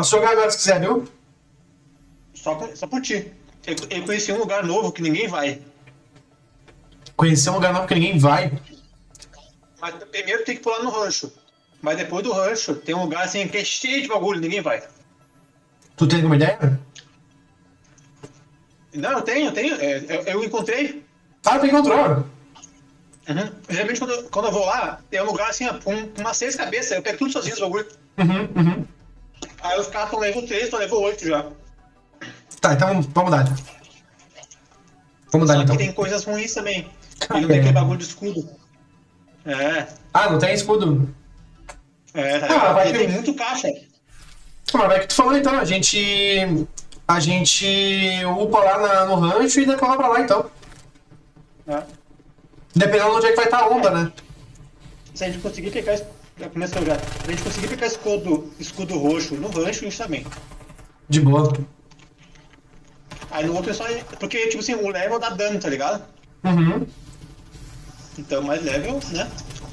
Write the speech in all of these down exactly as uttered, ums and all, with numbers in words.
Posso jogar agora se quiser, viu? Só, só por ti. Eu, eu conheci um lugar novo que ninguém vai. Conhecer um lugar novo que ninguém vai. Mas primeiro tem que pular no rancho. Mas depois do rancho tem um lugar assim que é cheio de bagulho, ninguém vai. Tu tem alguma ideia? Não, eu tenho, eu tenho. É, eu, eu encontrei. Ah, tu encontrou. Uhum. Geralmente quando, eu- quando eu vou lá, tem um lugar assim, ó, com umas seis cabeças, eu pego tudo sozinho os bagulho. Uhum, uhum. Aí os caras estão level três, estão level oito já. Tá, então vamos dar. Vamos dar Só então. que tem coisas ruins também. Ah, E não tem é. aquele bagulho de escudo. É, Ah, não tem escudo? é, tá Ah, ligado? vai E ter- tem muito caixa. Mas vai que tu falou então, a gente. A gente upa lá na- no rancho e depois vai pra lá então. Né? Dependendo de onde é que vai estar a onda, né? Se a gente conseguir pegar. es- Já começou já. Se a gente conseguir pegar escudo, escudo roxo no rancho, a gente também. De boa. Aí no outro é só. Porque, tipo assim, o level dá dano, tá ligado? Uhum. Então mais level, né?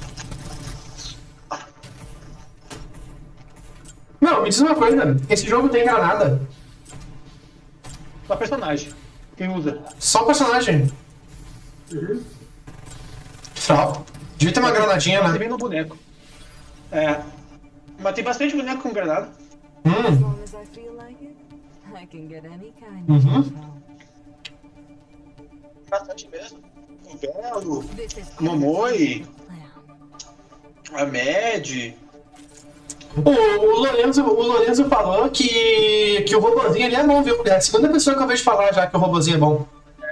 Não, me diz uma coisa, esse jogo tem granada? Só personagem. Quem usa? Só o personagem. Uhum. Frau. Devia ter uma granadinha, Tem né? bem no boneco. É. Mas tem bastante boneco com granada. As Hum. long as I feel like it, I can get any kind Mhm. of info. Bastante mesmo. O Belo, This is Momoi, plan. a Med. O, o, Lorenzo, o Lorenzo falou que, que o robozinho ali é bom, viu? É a segunda pessoa que eu vejo falar já que o robozinho é bom.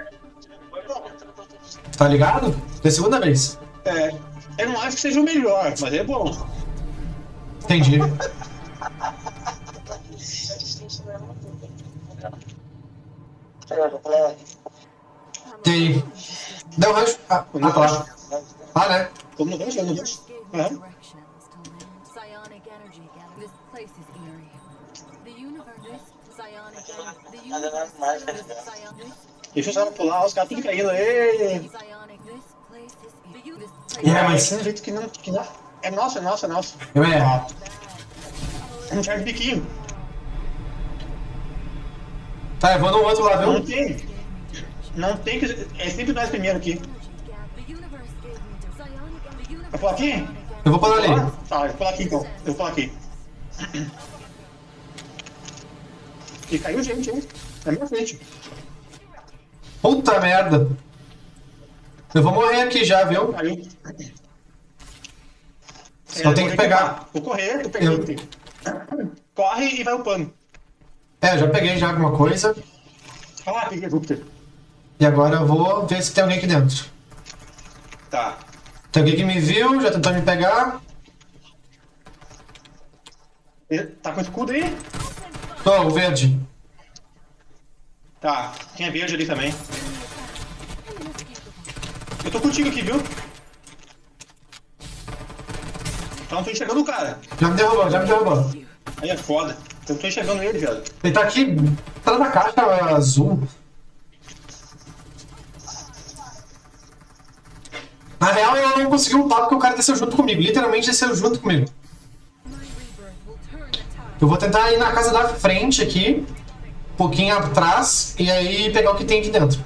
Tá ligado? É a segunda vez. É. Eu não acho que seja o melhor, mas é bom. Entendi. E aí? Deu rancho? Ah, ah, tá lá. Ah, né? Como no rancho, no rancho. Aham. Directions to land. Psionic energy gathered. This place is eerie. The universe. This psionic energy. The universe. This psionic. Deixa os caras pular, os caras tudo caindo. Ei! Psionic. This place is eerie. This place É, mas- Mas tem um jeito que não, que não. É nosso, é nosso, é nosso. É. Ah. Não serve biquinho. Tá, eu vou no outro lá, Não viu? tem. Não tem que. É sempre nós primeiro aqui. The universe gave me to psionic and the universe. Vai pular aqui? Eu vou parar ali. Tá, eu vou pular aqui então. Eu vou pular aqui. E caiu gente, hein? Na minha frente. Puta merda. Eu vou morrer aqui já, viu? Caiu. Só tem que pegar. Vou correr, eu peguei. Corre e vai upando. É, já peguei já alguma coisa. Ah, peguei Júpiter. E agora eu vou ver se tem alguém aqui dentro. Tá. Tem alguém que me viu, já tentou me pegar. E- Tá com escudo aí? Tô, o verde. Tá. Tinha verde ali também. Eu tô contigo aqui, viu? Então não tô enxergando o cara. Já me derrubou, já me derrubou. Aí é foda. Eu não tô enxergando ele, velho. Ele tá aqui atrás da caixa azul. Na real, eu não consegui upar porque o cara desceu junto comigo. Literalmente desceu junto comigo. Eu vou tentar ir na casa da frente aqui, um pouquinho atrás, e aí pegar o que tem aqui dentro.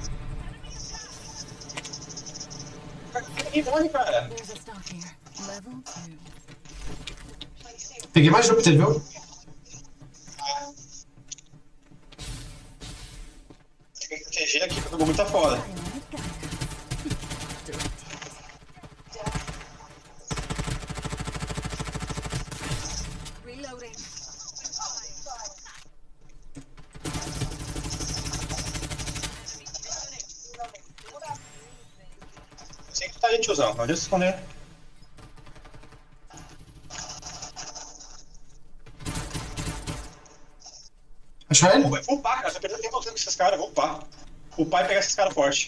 Ninguém morre, cara. There's a stock here. Level two. Peguei mais Júpiter, viu? Tem que proteger aqui porque o bagulho tá foda. Reloading. Sei que tu tá aí, tiozão. Não adianta se esconder. Achou ele? Vou vou upar, cara. Só perdendo tempo lutando com esses caras. Vou upar. Upar e pegar esses caras fortes.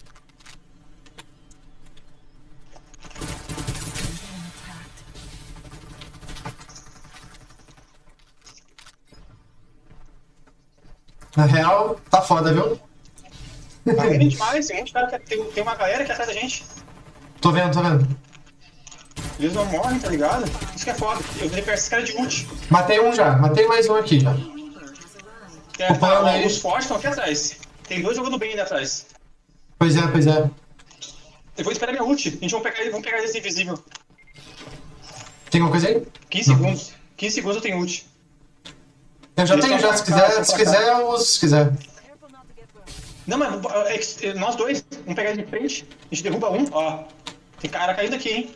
Na real, tá foda, viu? Tá vendo demais. Tem, gente, cara, que- tem, tem uma galera que é atrás da gente. Tô vendo, tô vendo. Eles não morrem, tá ligado? Isso que é foda. Eu vou repetir esse cara de ult. Matei um já, matei mais um aqui já. É, O plano tá, aí. os fortes estão aqui atrás. Tem dois jogando bem ali atrás. Pois é, pois é. Eu vou esperar minha ult. A gente vai pegar, vamos pegar esse invisível. Tem alguma coisa aí? quinze segundos. quinze segundos eu tenho ult. Eu já Eles tenho, estão já. Se pra cá, quiser, estão se pra cá. quiser, eu uso, se quiser. Não, mas é que nós dois, vamos pegar ele de frente. A gente derruba um, ó. Tem cara caindo aqui, hein.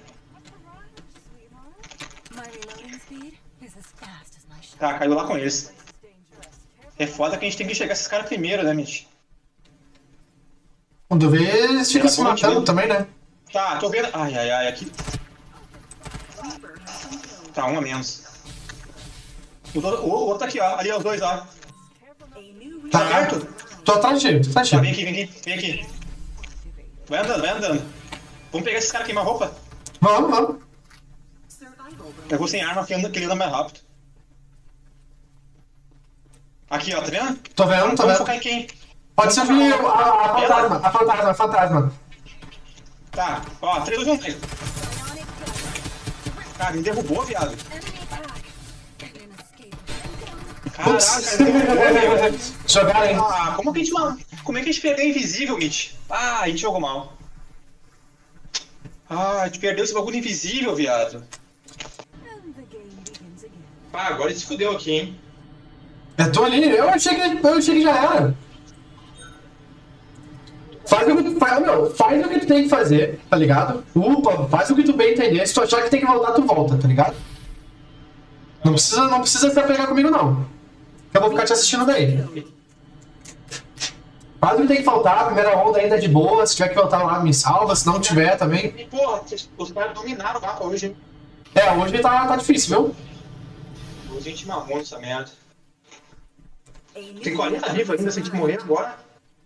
My reloading speed is as fast as my shot. Tá, caiu lá com eles. É foda que a gente tem que chegar esses caras primeiro, né, Mitch? Quando vê, eles ficam Pela se ponte, matando né? também, né? Tá, tô vendo. Ai, ai, ai, aqui. Tá, um a menos. O, do- o, o outro tá aqui, ó. Ali, ó, os dois, ó. Tá Tá perto? Tô atrás de ti, tô atrás Tá, de vem ti. aqui, vem aqui, vem aqui. Vai andando, vai andando. Vamos pegar esses caras queimar roupa. Vamos, vamos. Eu vou sem arma, que anda- que ele anda mais rápido. Aqui, ó, tá vendo? Tô vendo, tô Vamos vendo. focar em quem? Pode ser Vamos vir a, focar a, a ela? fantasma, a fantasma, a fantasma. Tá, ó, três, dois, um, três. Cara, me derrubou, viado. Caralho, cara, me derrubou, velho. Jogaram, hein? Ah, como que a gente mal... Como é que a gente perdeu invisível, Mitch? Ah, a gente jogou mal. Ah, a gente perdeu esse bagulho invisível, viado. And the game begins again. Ah, agora ele se fudeu aqui, hein? Eu tô ali, eu achei que, eu achei que já era. Faz o, que, faz, meu, faz o que tu tem que fazer, tá ligado? Upa, faz o que tu bem entender. Se tu achar que tem que voltar, tu volta, tá ligado? Não precisa, não precisa se apegar comigo, não. Eu vou ficar te assistindo daí. Faz o que tem que faltar, a primeira onda ainda é de boa. Se tiver que voltar lá, me salva. Se não tiver também. E, porra, os caras dominaram o mapa hoje, hein? É, hoje tá, tá difícil, viu? Hoje a gente mamou nessa merda. Tem quarenta vivos ainda, se a gente morrer agora.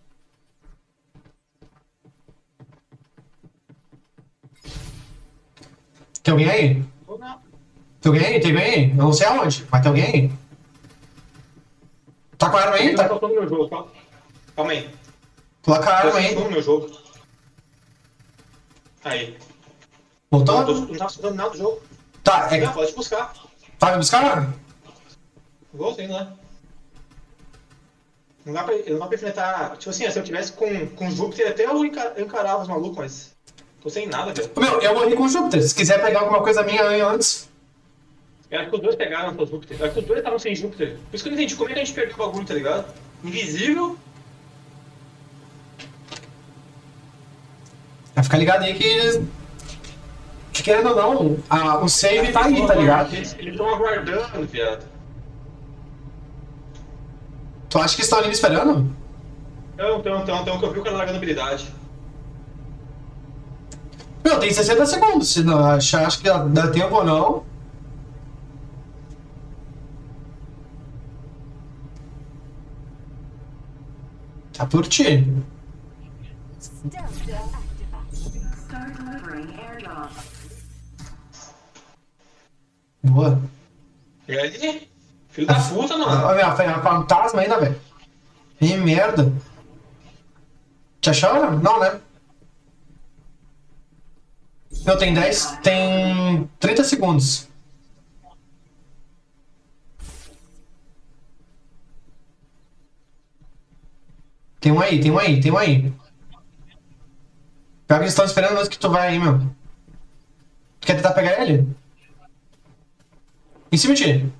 Tem alguém aí? Ou não. Tem alguém aí? Tem alguém aí? Eu não sei aonde, mas tem alguém aí? Tá com a arma aí? Ele tá Tá... faltando no meu jogo, calma. Calma aí. Coloca a arma Tá aí. no meu jogo. Aí. Voltou? Não, tô- não tá estudando nada do jogo. Tá, é Não, que... pode buscar. Vai me buscar? Vou sim, né? Não dá pra, não dá pra enfrentar. Tipo assim, se eu tivesse com, com Júpiter, até eu enca- eu encarava os malucos, mas. Tô sem nada, velho. Meu, eu morri com o Júpiter. Se quiser pegar alguma coisa minha aí antes. Eu acho que os dois pegaram com o Júpiter. Eu acho que os dois estavam sem Júpiter. Por isso que eu não entendi como é que a gente perdeu o bagulho, tá ligado? Invisível. Vai ficar ligado aí que. Que querendo ou não, a, o save tá aí, tá ligado? Eles estão aguardando, viado. Tu acha que estão ali me esperando? Então, então, então, então, que eu vi o cara largando habilidade. Meu, tem sessenta segundos. Se não achar, acho que dá, dá tempo ou não. Tá por ti. Stealth activated. Start delivering airdrop. Boa. E aí? Filho da puta, mano. Olha, a fantasma ainda, velho. Que merda. Te acharam? Não, né? Não, tem dez. Tem trinta segundos. Tem um aí, tem um aí, tem um aí. Pior que eles estão esperando mesmo que tu vai aí, meu. Tu quer tentar pegar ele? Em cima de ti.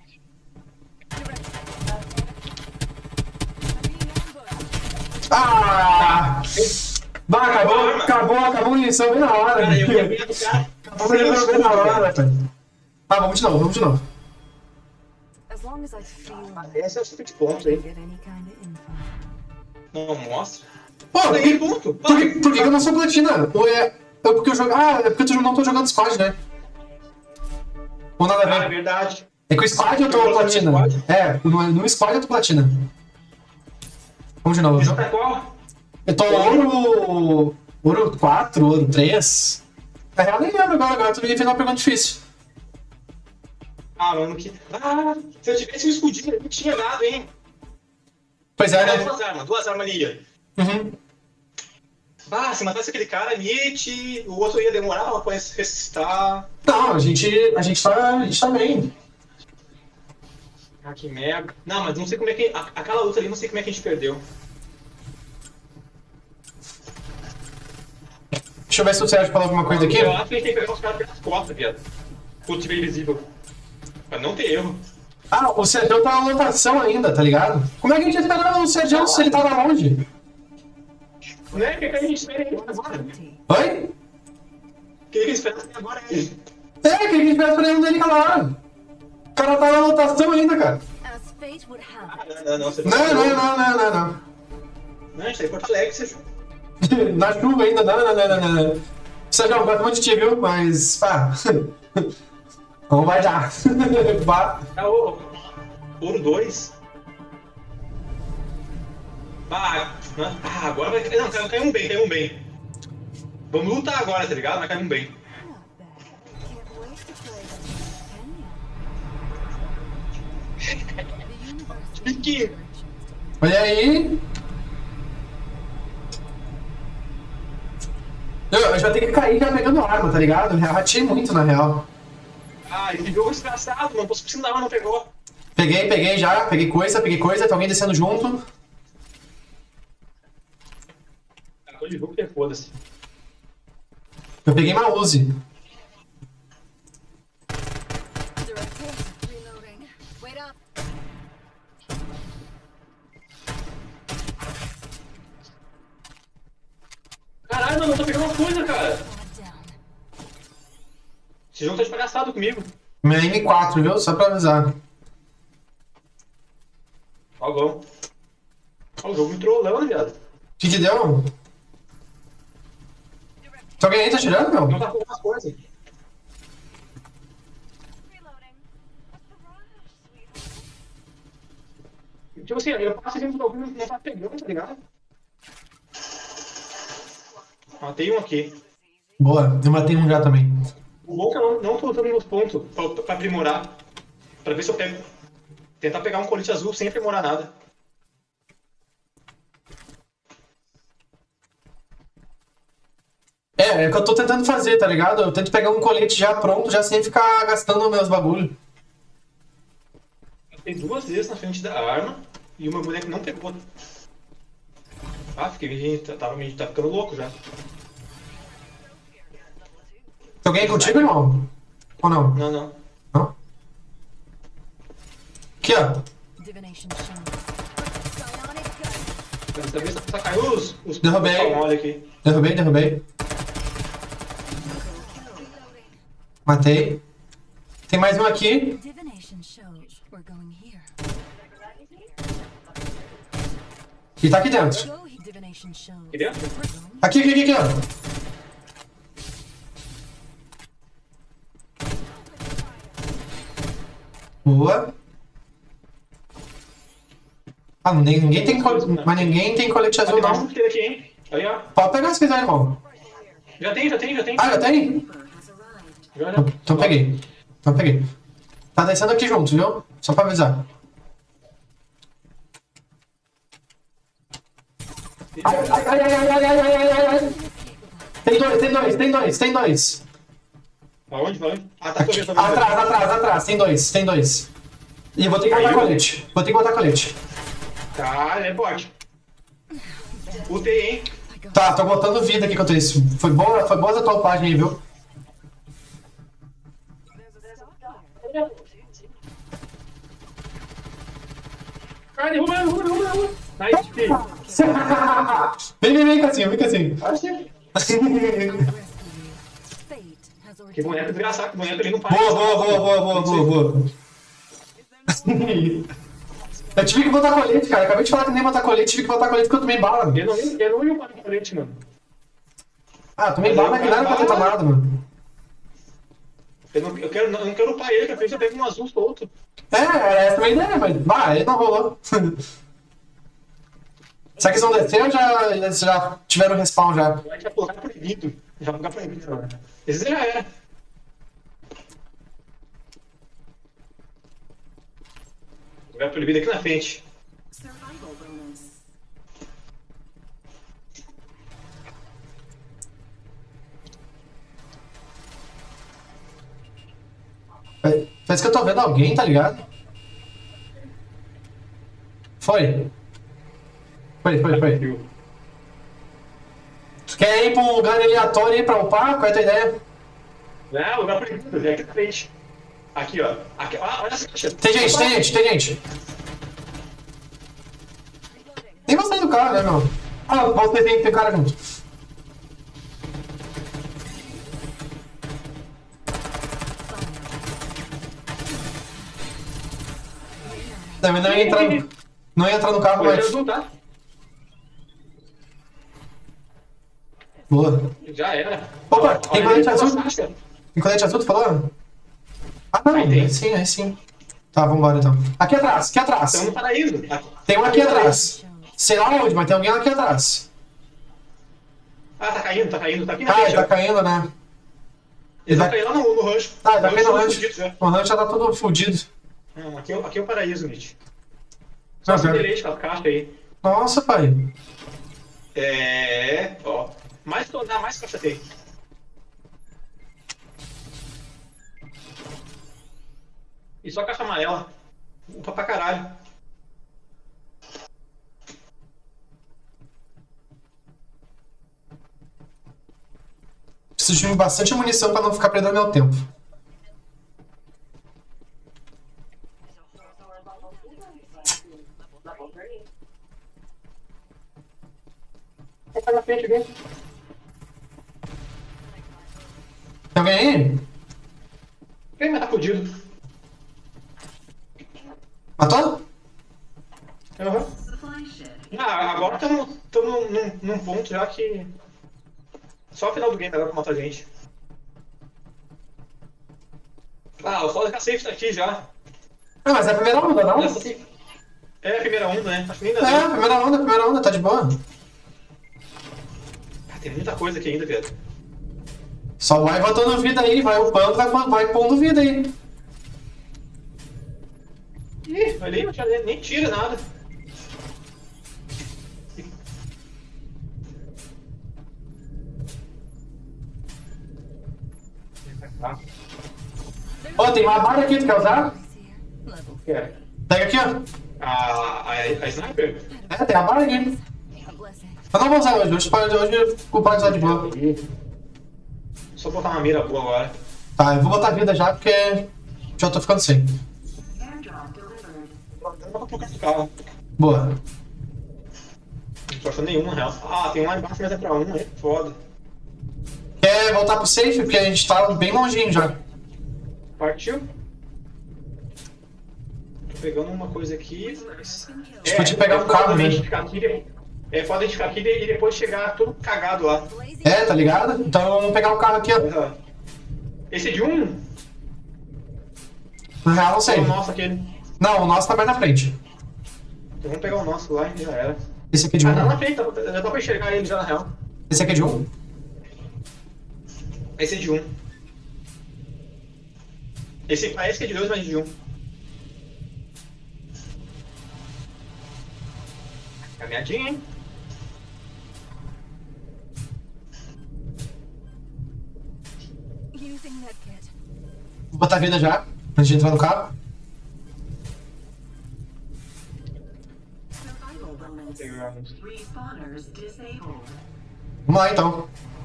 Ah! Bah, acabou, acabou, acabou a munição bem na hora. Cara, eu ia velho. ver do cara. Acabou a munição bem na hora, velho. Tá, vamos de novo, vamos de novo. As long as I feel like Esse é o super de pontos aí. get any kind of info. Não mostra. Pô, por Aí, que, ponto. por que, por que eu não sou platina? Ou é, é porque eu jogo. Ah, é porque eu não tô jogando squad, né? Ou nada Ah, a é ver. verdade. É que o squad eu tô Jogou platina. no squad? É, no, no squad eu tô platina. Vamos de novo. Esse tá qual? Eu tô ouro. Ouro quatro, ouro três. Na real, nem lembro agora, agora tu me fez uma pergunta difícil. Ah, mano, que. Ah, se eu tivesse um escudinho, eu não tinha dado, hein? Pois é, Era né? duas armas, duas armas ali. Uhum. Ah, se matasse aquele cara, Nietzsche, o outro ia demorar pra ressuscitar. Não, a gente, a gente tá, a gente tá bem. Ah, que merda. Não, mas não sei como é que... a- Aquela luta ali, não sei como é que a gente perdeu. Deixa eu ver se o Sérgio falou alguma coisa aqui. Eu acho que a gente tem que pegar os caras pelas costas, viado. Quando tiver invisível. Pra não ter erro. Ah, o Sérgio tá na lotação ainda, tá ligado? Como é que a gente esperava o Sérgio se ele tava longe? Não é? O que que a gente espera aí agora? Oi? O que a gente espera até agora é ele. É, que a gente espera esperando dele aquela hora. O cara tá na lotação ainda, cara. As fate would have it. Não, não, não. Você Não, não, não, não, não, não. Não, a gente tá em Porto Alegre, você... Na chuva ainda, não, não, não, não, não. Sérgio, eu gosto muito de ti, viu? Mas, pá. Não vai dar. Vá. Ah, ô, ouro dois. Ah, ah, agora vai... Não, caiu, caiu um bem, caiu um bem. Vamos lutar agora, tá ligado? Vai cair um bem. Not bad. Can't wait to play them, can you? The universe will Que- converge. Olha aí. Eu, eu já tenho que cair já pegando arma, tá ligado? Eu ratei muito, na real. Ah, esse jogo é desgraçado, mano. Posso precisar, mas não pegou. Peguei, peguei já. Peguei coisa, peguei coisa. Tem alguém descendo junto. Acabou de jogo que é foda-se. Eu peguei uma Uzi. Direct hit. Reloading. Wait up. Caralho, mano, eu tô pegando uma coisa, cara. Squad down. Esse jogo tá desbagaçado comigo. Minha M quatro, viu? Só pra avisar. Ó, vamos. Ó, o jogo me trollando, viado. O que que deu? Tem alguém aí tá tirando, Não meu? tá com algumas coisas. Tipo assim, eu passo sempre do bagulho, não tá pegando, tá ligado? Matei um aqui. Boa, eu matei um já também. O bom é que eu não, não tô usando meus pontos pra, pra aprimorar. Pra ver se eu pego. Tentar pegar um colete azul sem aprimorar nada. É, é o que eu tô tentando fazer, tá ligado? Eu tento pegar um colete já pronto, já sem ficar gastando meus bagulho. Matei duas vezes na frente da arma e uma mulher que não pegou. Ah, fiquei. Tava, tá ficando louco já. Tem alguém aí contigo, irmão? Ou não? Não, não. Não? Aqui, ó. Divination shown. Psionic gun. Dessa vez só caiu os. os Derrubei. os palmole aqui. Derrubei, derrubei. Matei. Tem mais um aqui. Divination shows we're going here. E tá aqui dentro. Go he divination shows. Aqui dentro? We're going Aqui, aqui, aqui, aqui, ó. Boa. Ah, ninguém, ninguém tem colete. Mas ninguém tem colete azul, Tem mais um não. que tem aqui, hein? Aí, ó. Pode pegar se quiser, irmão. Já tem, já tem, já tem. Ah, já tem? Já, já. Então, então peguei. Então peguei. Tá descendo aqui junto, viu? Só pra avisar. Ai, ai, ai, ai, ai, ai, ai, ai, ai, ai. Tem dois, tem dois, tem dois, tem dois. Aonde, vai? Ah, tá, tô Aqui. vendo, tô vendo. Atrás, atrás, atrás. Tem dois, tem dois. E eu vou ter que botar Caiu? colete. Vou ter que botar colete. Tá, é forte. U T I, hein? Tá, tô botando vida aqui contra isso. Foi boa, foi boa essa tua página aí, viu? Cara, derruba, derruba, derruba, derruba. Nice, filho. Vem, vem, vem, Cassinho, vem, Cassinho. Achei. Fate has Que ordained. boneco desgraçado, que boneco ali não para. Boa, boa, boa, boa, boa, boa, boa. Eu tive que botar colete, cara. Acabei de falar que nem botar colete, tive que botar colete porque eu tomei bala. Eu não, eu não ia parar com colete, mano. Ah, tomei bala que não era pra ter tomado, mano. Eu não, eu quero, eu não quero upar ele, que a frente eu pego um azul solto. É, era essa a minha ideia, mas. Bah, aí não rolou. Será que eles vão descer ou já, eles já tiveram respawn já? A gente vai colocar proibido. Já vai colocar proibido agora. Esse já era. Vai proibido aqui na frente. Survival bonus. Parece que eu tô vendo alguém, tá ligado? Foi. Foi, foi, foi. Tu quer ir pra um lugar aleatório aí pra upar? Qual é a tua ideia? Não, lugar proibido, é aqui na frente. Aqui, ó. Aqui, ó, olha essa caixa. Tem gente, tem gente, tem gente. Nem vou sair do carro, né, meu? Ah, você tem que ter cara junto. Não, mas não ia entrar no, não ia entrar no carro, Pode mas... azul, tá? Boa. Já era. Opa, tem colete Olha, azul? caixa. Tem colete azul, tu falou? Ah, não, Aí tem. aí sim, aí sim. Tá, vambora então. Aqui atrás, aqui atrás. Estamos no paraíso. Tem um aqui atrás. Sei lá onde, mas tem alguém aqui atrás. Ah, tá caindo, tá caindo. Tá aqui na Ah, ele frente, tá ó. caindo, né? Ele vai- tá caindo lá no, no rancho. Ah, ele tá caindo no tá rancho. fudido já. O rancho já tá todo fudido. Não, aqui, é- aqui é o paraíso, Nietzsche. Só Ah, esse cara. deleite com a caixa aí. Nossa, pai. É. Ó. Mais tornar, mais caixa tem. E só caixa amarela. Upa pra caralho. Preciso de bastante munição pra não ficar perdendo meu tempo. Tá na frente aqui. Tem alguém aí? Quem mas tá fudido? Matou? Aham. Supply ship. Ah, agora estamos num, num ponto já que. Só o final do game agora pra matar a gente. Ah, o foda é que a safe tá aqui já. Ah, mas é a primeira onda, não? Essa safe- É a primeira onda, né? Acho que nem dá É, tempo. a primeira onda, a primeira onda, tá de boa. Ah, tem muita coisa aqui ainda, Pedro. Só vai botando vida aí, vai upando, vai, vai pondo vida aí. Ih, ali não tinha nem, nem tira nada. Ah, Ó, tem uma barra aqui, tu quer usar? Level é. Pega aqui, ó. A, a, a sniper? É, tem a barra aqui. a blessing. Eu não vou usar hoje, hoje, pode- hoje o pode usar de boa. Só botar uma mira boa agora. Tá, eu vou botar vida já, porque já tô ficando sem. Airdrop delivered. Não dá pra trocar esse carro. Boa. Não tô achando nenhum, na real. Ah, tem um lá embaixo, mas é pra um, é foda. Quer voltar pro safe? Porque a gente tá bem longinho já. Partiu? Tô pegando uma coisa aqui, mas... Acho que vou te pegar um carro, foda a né? gente ficar aqui, é foda a gente ficar aqui e depois chegar tudo cagado lá. Blazing É, tá ligado? Então vamos pegar o carro aqui, ó. Aham. Esse é de um? Na real, não sei. Ou o nosso aquele? Não, o nosso tá mais na frente. Então vamos pegar o nosso lá e já era. Esse aqui é de Ah, tá na um. frente, tá- já dá pra enxergar ele já na real. Esse aqui é de um? Esse é de um. Esse parece que é de dois, mas é de um. Caminhadinha, hein? using medkit. Vou botar vida já, antes de entrar no carro. Survival bonus. Pegamos. Respawners disabled. Vamos lá então.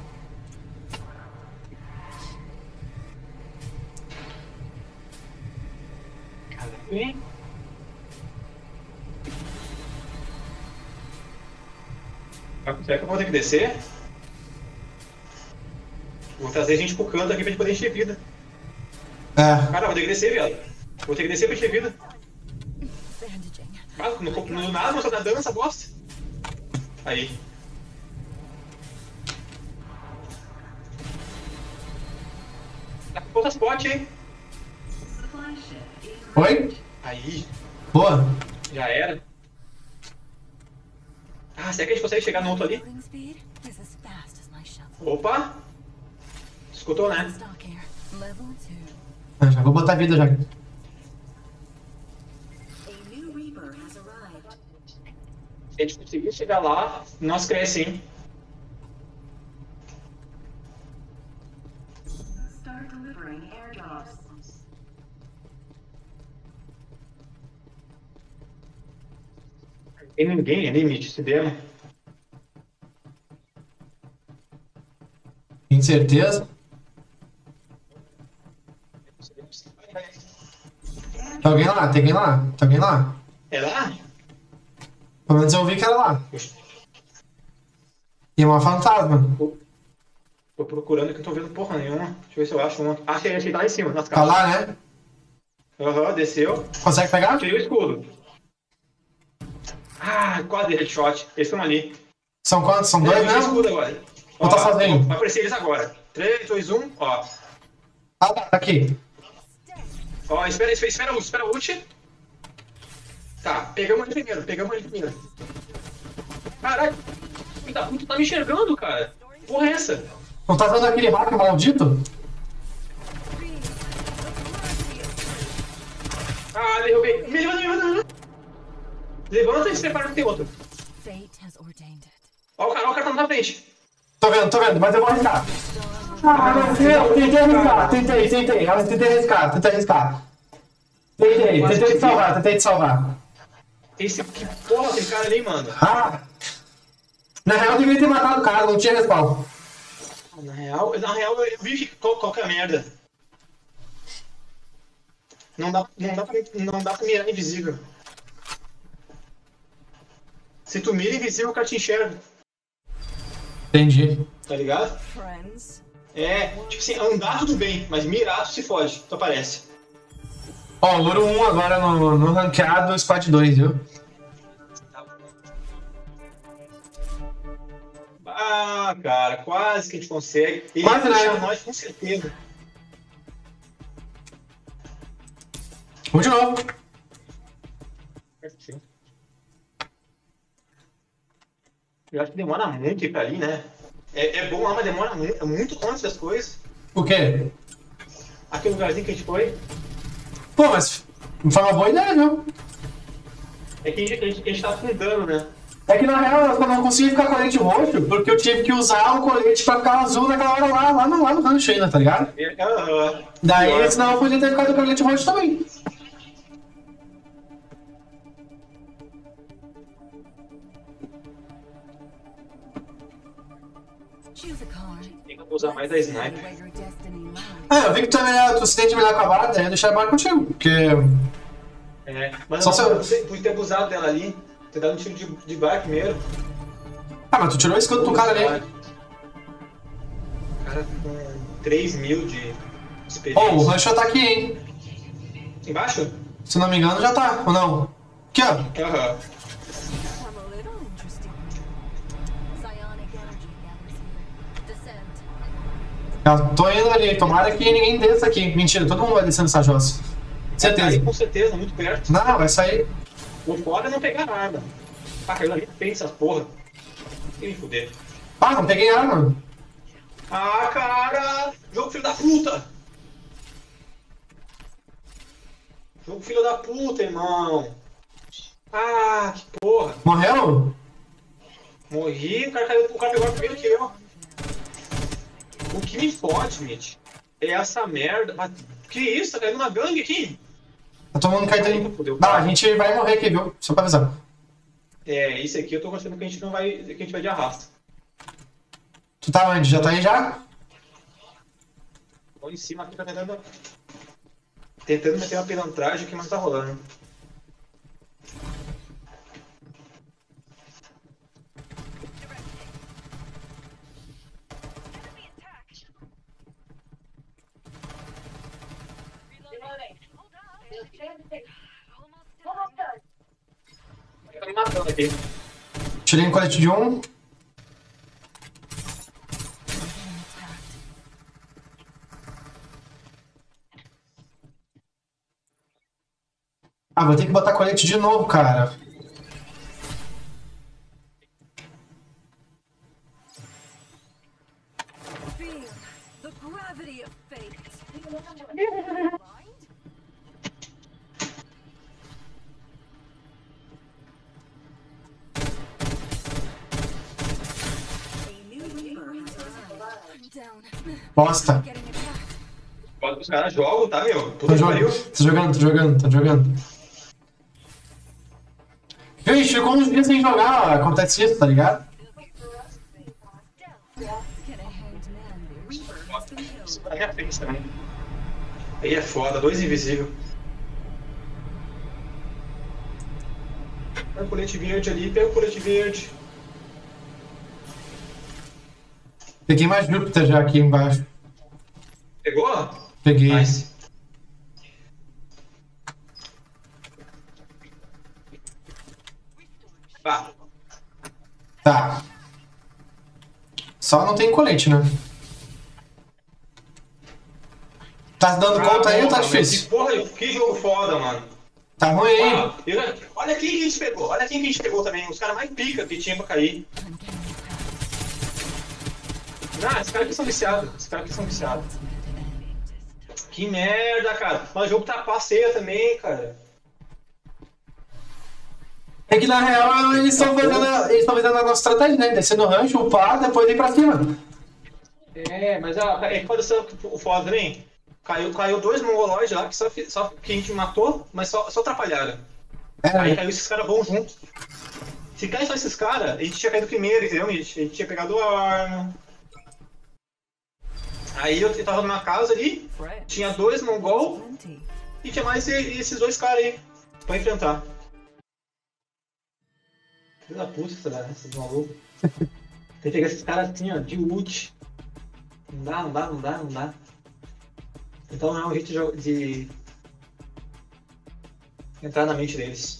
Sim. Será que eu vou ter que descer? Vou trazer a gente pro canto aqui pra gente poder encher vida. É, Cara, vou ter que descer, viado. Vou ter que descer pra encher vida. Bandaging. Ah, no, no nada, não tá nadando essa bosta. Aí. Tá com quantas potes, hein? Supply ship in oi? Aí, Boa. já era. Ah, será que a gente consegue chegar no outro ali? Loading speed is as fast as my shuttle. Opa! Escutou, né? Stock here. Level two. Ah, já vou botar vida já. A new Reaper has arrived. Se a gente conseguir chegar lá, nós cresce, hein? Start delivering airdrops. Tem ninguém ali, Mitch, se der. Tem certeza? Tem alguém lá? Tem alguém lá? Tem alguém lá? É lá? Pelo menos eu vi que era lá. E uma fantasma. Tô procurando que eu não tô vendo porra nenhuma. Deixa eu ver se eu acho uma. Achei, achei, tá lá em cima, nas Tá casas. lá, né? Aham, uhum, desceu. Consegue pegar? Tirei o escudo. Ah, quase headshot. Eles estão ali. São quantos? São dois, Eu tirei o né? escudo agora. Ou tá sozinho? Vai aparecer eles agora. três, dois, um, ó. Ah, tá, tá aqui. Ó, espera, espera, espera o ult, espera o ult. Tá, pegamos ele primeiro, pegamos ele primeiro. Caralho, filho da puta tá me enxergando, cara. Porra é essa? Não tá dando aquele hack maldito? Ah, derrubei. Me levanta, me levanta, me levanta. Levanta e se prepara que tem outro. Fate has ordained it. Ó o cara, ó o cara tá na frente. Tô vendo, tô vendo, mas eu vou arriscar. Ah, não, eu tentei arriscar, tentei, tentei, eu tentei arriscar, tentei arriscar. Tentei, tentei te salvar, tentei te salvar. Esse, que porra tem cara ali, mano? Ah! Na real eu devia ter matado o cara, não tinha respawn. Na real, na real eu vi que qual, qual que é a merda. Não dá, não, dá pra, não dá pra mirar invisível. Se tu mira invisível, o cara te enxerga. Entendi. Tá ligado? Friends. É, tipo assim, andar tudo bem, mas mirar tu se fode, tu aparece. Ó, ouro um agora no, no ranqueado Squad dois, viu? Ah, cara, quase que a gente consegue. Ele Quase, ia puxar né? nós, com certeza. Vamos de novo. Certinho. Eu acho que demora muito ir pra ali, né? É, é bom lá, mas demora muito, é muito antes das coisas. O quê? Aquele lugarzinho que a gente foi, Pô, mas não foi uma boa ideia, viu? é que a gente, a gente, a gente tava com dano, né? É que na real eu não consegui ficar colete roxo, porque eu tive que usar o colete pra ficar azul naquela hora lá, lá no, lá no rancho ainda, tá ligado? É, uh, Daí, pior. senão eu podia ter ficado com colete roxo também. Choose a card. Tem que usar mais a sniper. Where your destiny lies. É, eu vi que tu, é melhor, tu se sente melhor com a vara, daí eu deixei a vara contigo, porque... É, mas Só não, se eu- eu... podia ter abusado dela ali, ter dado um tiro de, de bar primeiro. Ah, mas tu tirou o escudo do cara ali. Cara com três mil de Ó, experiência. oh, o rancho tá aqui, hein? Embaixo? Se não me engano já tá, ou não? Aqui, ó. Aham. I'm a little interesting. Psionic energy gathers here. Descend. Eu tô indo ali, tomara que ninguém desça aqui. Mentira, todo mundo vai descendo essa jossa. Tá aí, Certeza. com certeza, muito perto. Não, vai sair. O foda é não pegar nada. Ah, caiu ali, pensa essas porra. Tem me fuder. Ah, não peguei arma. Ah, cara! Jogo filho da puta! Jogo filho da puta, irmão! Ah, que porra! Morreu? Morri, o cara, caiu, o cara pegou primeiro que eu. O que me fode, Mitch, é essa merda. Mas, que isso? Tá caindo uma gangue aqui? Tá tomando cartão. Ah, a gente vai morrer aqui, viu? Só pra avisar. É, isso aqui eu tô gostando que a gente não vai. Que a gente vai de arrasto. Tu tá onde? Já tá aí já? Tô em cima aqui, tá tentando. Tentando meter uma pilantragem aqui, mas tá rolando. Tá me matando aqui. Tirei um colete de um. Ah, vou ter que botar colete de novo, cara. Feel the gravity of fate. A new Reaper has arrived. I'm down. Bosta. Getting attacked. Pode que os caras jogam, tá, meu? Tô Puta que pariu. jogando, tô jogando, tô jogando, tô jogando. Viu? Twitch, ficou uns dias sem jogar, acontece isso, tá ligado? Na minha frente também. Aí é foda, dois invisíveis. Pega o colete verde ali, pega o colete verde. Peguei mais Júpiter já aqui embaixo. Pegou? Peguei. Nice. Tá. Tá. Só não tem colete, né? Tá dando Ah, conta aí ou tá porra, difícil? Que porra, que jogo foda, mano. Tá ruim, hein? Ah, eu- olha quem que a gente pegou, olha quem que a gente pegou também, os caras mais pica que tinha pra cair. Ah, esses caras aqui são viciados, esses caras aqui são viciados. Que merda, cara. Mas o jogo tá passeia também, cara. É que na real eles estão fazendo, a- eles estão fazendo a nossa estratégia, né? Descer no rancho, upar, depois ir pra cima. É, mas ah, é que pode ser o foda também. Caiu, caiu dois mongoloides lá que só, fi- só que a gente matou, mas só, só atrapalharam. Aí É, caiu esses caras bons juntos. Se cair só esses caras, a gente tinha caído primeiro, entendeu? A gente, a gente tinha pegado a arma. Aí eu, eu tava numa casa ali, tinha dois mongol e tinha mais e- esses dois caras aí pra enfrentar. Filho da puta, essa- esses malucos. Tem que pegar esses caras assim, ó, de ult. Não dá, não dá, não dá, não dá. Então não é um jeito de, jo- de entrar na mente deles.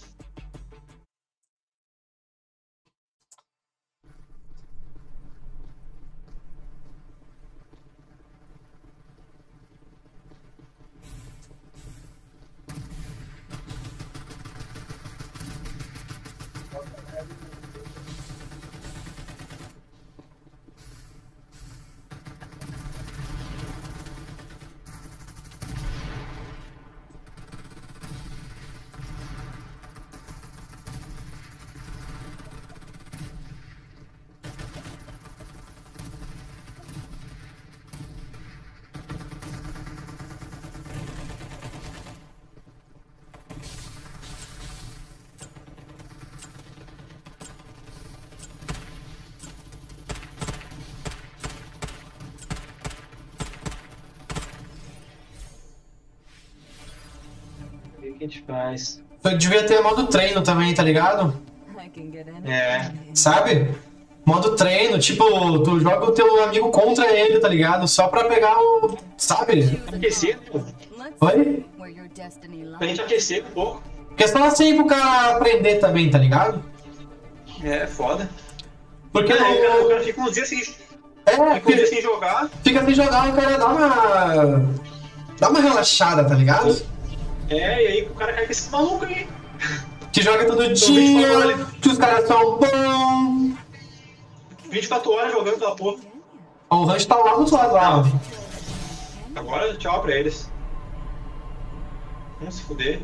O que que a gente faz? eu devia ter modo treino também, tá ligado? É. Sabe? Modo treino, tipo, tu joga o teu amigo contra ele, tá ligado? Só pra pegar o. Sabe? Aquecer, pô. Oi? Pra gente aquecer um pouco. Porque é só assim pro cara aprender também, tá ligado? É, foda. Porque É, o cara, o não. cara fica uns dias sem, É, fica uns dias porque sem jogar. fica sem jogar, o cara dá uma. Dá uma relaxada, tá ligado? É, e aí o cara cai com esse maluco aí. Que joga todo vinte e dia, quatro horas. que os caras são bons. vinte e quatro horas jogando aquela porra. Ó, o rancho tá lá do outro lado lá. ó. Agora tchau pra eles. Vamos se fuder.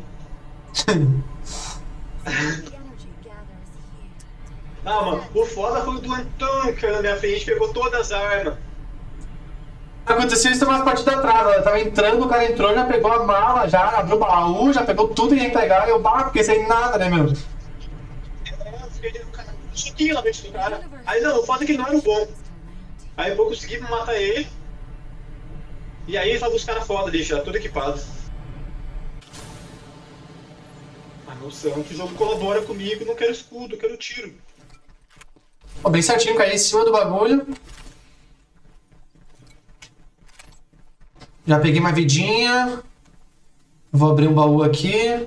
Ah, mano, o foda foi o do Antônio que foi na minha frente, pegou todas as armas. Aconteceu isso umas partidas atrás, ó. Eu tava entrando, o cara entrou, já pegou a mala, já abriu o baú, já pegou tudo que ia entregar, e eu, bah, porque sem nada, né, meu? É, eu fiquei no cara, um soquinho na frente do cara. Aí não, o foda é que ele não era o bom. Aí eu consegui matar ele. E aí tava os caras foda ali já, tudo equipado. Mas meu santo, o jogo colabora comigo, não quero escudo, eu quero tiro. Ó, bem certinho, caí em cima do bagulho. Já peguei uma vidinha. Vou abrir um baú aqui.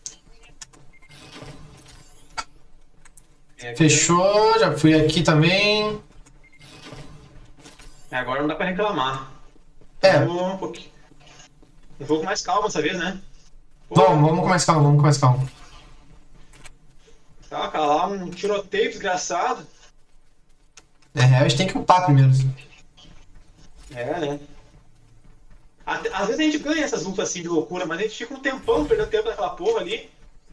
É, Fechou, já fui aqui também. agora não dá pra reclamar. É, Vou um pouquinho. Um jogo mais calmo dessa vez, né? Pô, vamos, vamos com mais calma, vamos com mais calma. Taca lá um tiroteio desgraçado. É, a gente tem que upar primeiro. É, né? Até- Às vezes a gente ganha essas lutas assim de loucura, mas a gente fica um tempão perdendo tempo naquela porra ali.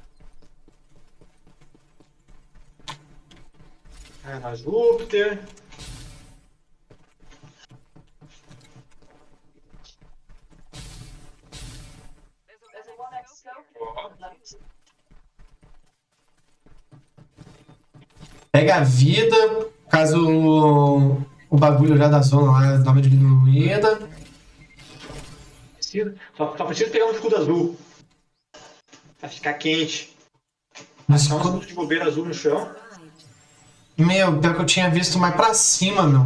Ah, na Júpiter. Pega a vida, caso o, o bagulho já da zona lá dá uma diminuída. Precisa- Só, só precisa pegar um escudo azul. Pra ficar quente. Um Achar um escudo- escudo de bobeira azul no chão. Meu, pior que eu tinha visto mais pra cima, meu.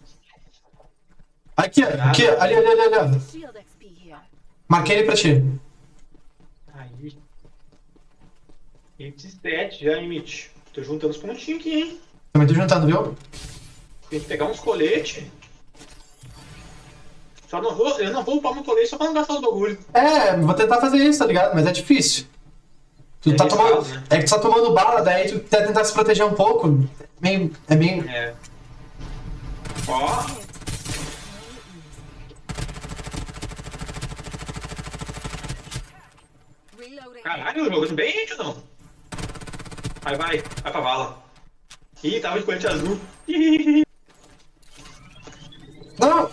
Aqui, ó, aqui, ó, ali, ali, ali, ali, ó. Shield X P here. Marquei ele pra ti. Aí. vinte e sete já, limite. Tô juntando os pontinhos aqui, hein? Também tô juntando, viu? Tem que pegar uns coletes. Só não vou, eu não vou upar meu colete só pra não gastar os bagulho. É, vou tentar fazer isso, tá ligado? Mas é difícil. Tu É tá arriscado, tomando. né? É que tu tá tomando bala, daí tu quer tentar se proteger um pouco. Meio, é meio. É. Ó, Reloading. caralho, o jogo tá bem, gente, ou não? Vai, vai, vai pra vala. Ih, tava de colete azul. Ih, Não!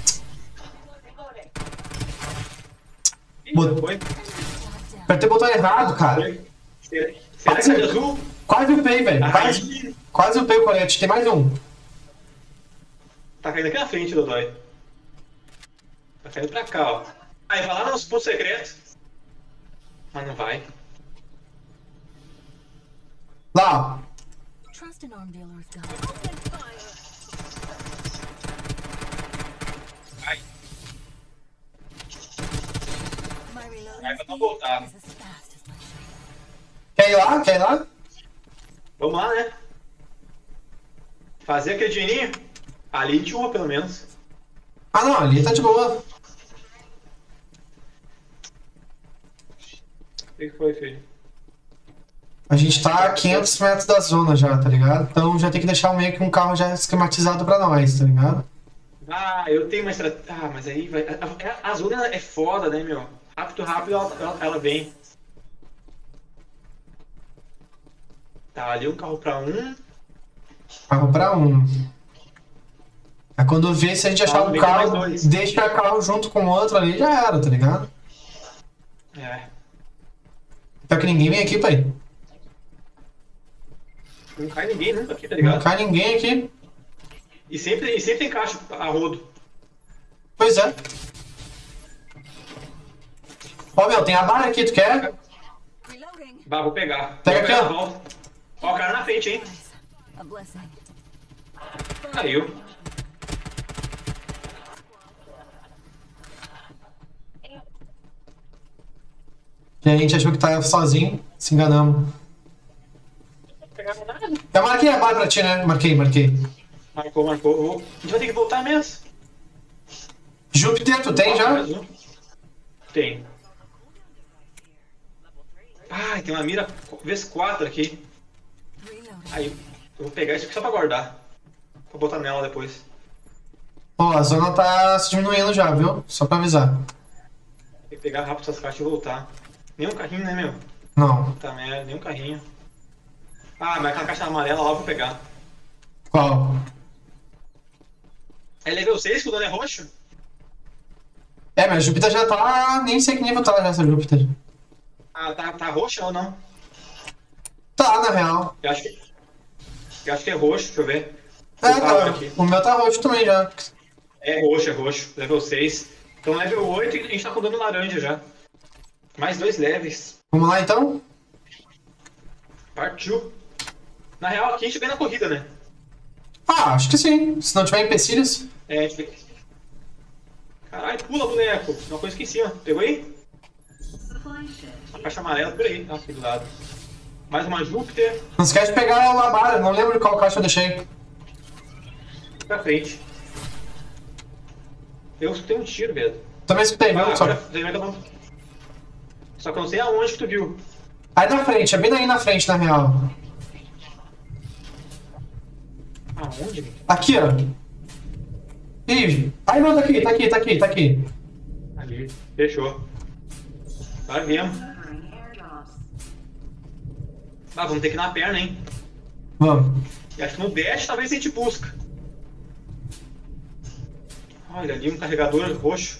já foi. Apertei o botão errado, cara. Foi. Será será que é de azul? Quase upei, velho. Quase, Aí, quase upei o colete. Tem mais um. tá caindo aqui na frente, Dodói. Tá caindo pra cá, ó. Aí, vai lá nos pontos secretos. Mas não vai. Lá, ó. Trust an arm dealer's gun. Vai. My reloading Vai pra não speed voltar. is as fast as my strength. Quer ir lá? Quer ir lá? Vamos lá, né? Fazer aquele dinheirinho. Ali de uma, pelo menos. Ah, não. Ali tá de boa. O que que foi, filho? A gente tá a quinhentos metros da zona já, tá ligado? Então já tem que deixar meio que um carro já esquematizado pra nós, tá ligado? Ah, eu tenho uma estratégia. Ah, mas aí vai. A, a, a zona é foda, né, meu? Rápido, rápido ela, ela, ela vem. Tá, ali um carro pra um. Carro pra um. Aí quando vê, se a gente achar Ah, um meio que mais carro, dois. deixa o carro junto com o outro ali, já era, tá ligado? É. Pior que ninguém vem aqui, pai. Não cai ninguém nunca aqui, tá Não ligado? cai ninguém aqui. E sempre, e sempre tem caixa a rodo. Pois é. Ó, meu, tem a barra aqui, tu quer? Reloading. Bah, vou pegar. Pega Vou aqui, pegar ó. a volta. Ó, o cara na frente, hein? Nice. A blessing. Caiu. E a gente achou que tava sozinho, se enganamos. Não pegava nada. Eu marquei a barra pra ti, né? Marquei, marquei. Marcou, marcou. Vou- A gente vai ter que voltar mesmo. Júpiter, tu tem Ó, já? mais um. Tem. Ah, tem uma mira vezes quatro aqui. Reloading. Aí, eu vou pegar isso aqui só pra guardar. Pra botar nela depois. Ó, a zona tá se diminuindo já, viu? Só pra avisar. Tem que pegar rápido essas caixas e voltar. Nenhum carrinho, né, meu? Não. Tá merda, nenhum carrinho. Ah, mas aquela caixa amarela lá eu vou pegar. Qual? É level seis que o dano é roxo? É, mas a Júpiter já tá. Nem sei que nível tá já essa Júpiter. Ah, tá, tá roxa ou não? Tá, na real. Eu acho que. Eu acho que é roxo, deixa eu ver. É, Vou botar tá. aqui. O meu tá roxo também já. É roxo, é roxo. Level seis. Então level oito e a gente tá com dano laranja já. Mais dois levels. Vamos lá então? Partiu. Na real, aqui a gente ganha na corrida, né? Ah, acho que sim. Se não tiver empecilhos. É, a gente... Caralho, pula, boneco. Tem uma coisa aqui em cima. Pegou aí? Supply ship. A caixa amarela por aí. Ah, aqui do lado. Mais uma Júpiter. Não esquece de pegar o Labara. Não lembro de qual caixa eu deixei. Pra frente. Eu escutei um tiro, velho. Também escutei, viu? Ah, Só... agora, eu não... Só que eu não sei aonde que tu viu. Aí na frente, é bem aí na frente, na real. Aonde, velho? Aqui, ó. Ih, ai não, tá aqui, tá aqui, tá aqui, tá aqui. Ali. Fechou. Vai mesmo. Delivering airdrops. Ah, vamos ter que ir na perna, hein? Vamos. E acho que no dash talvez a gente busca. Olha ali um carregador roxo.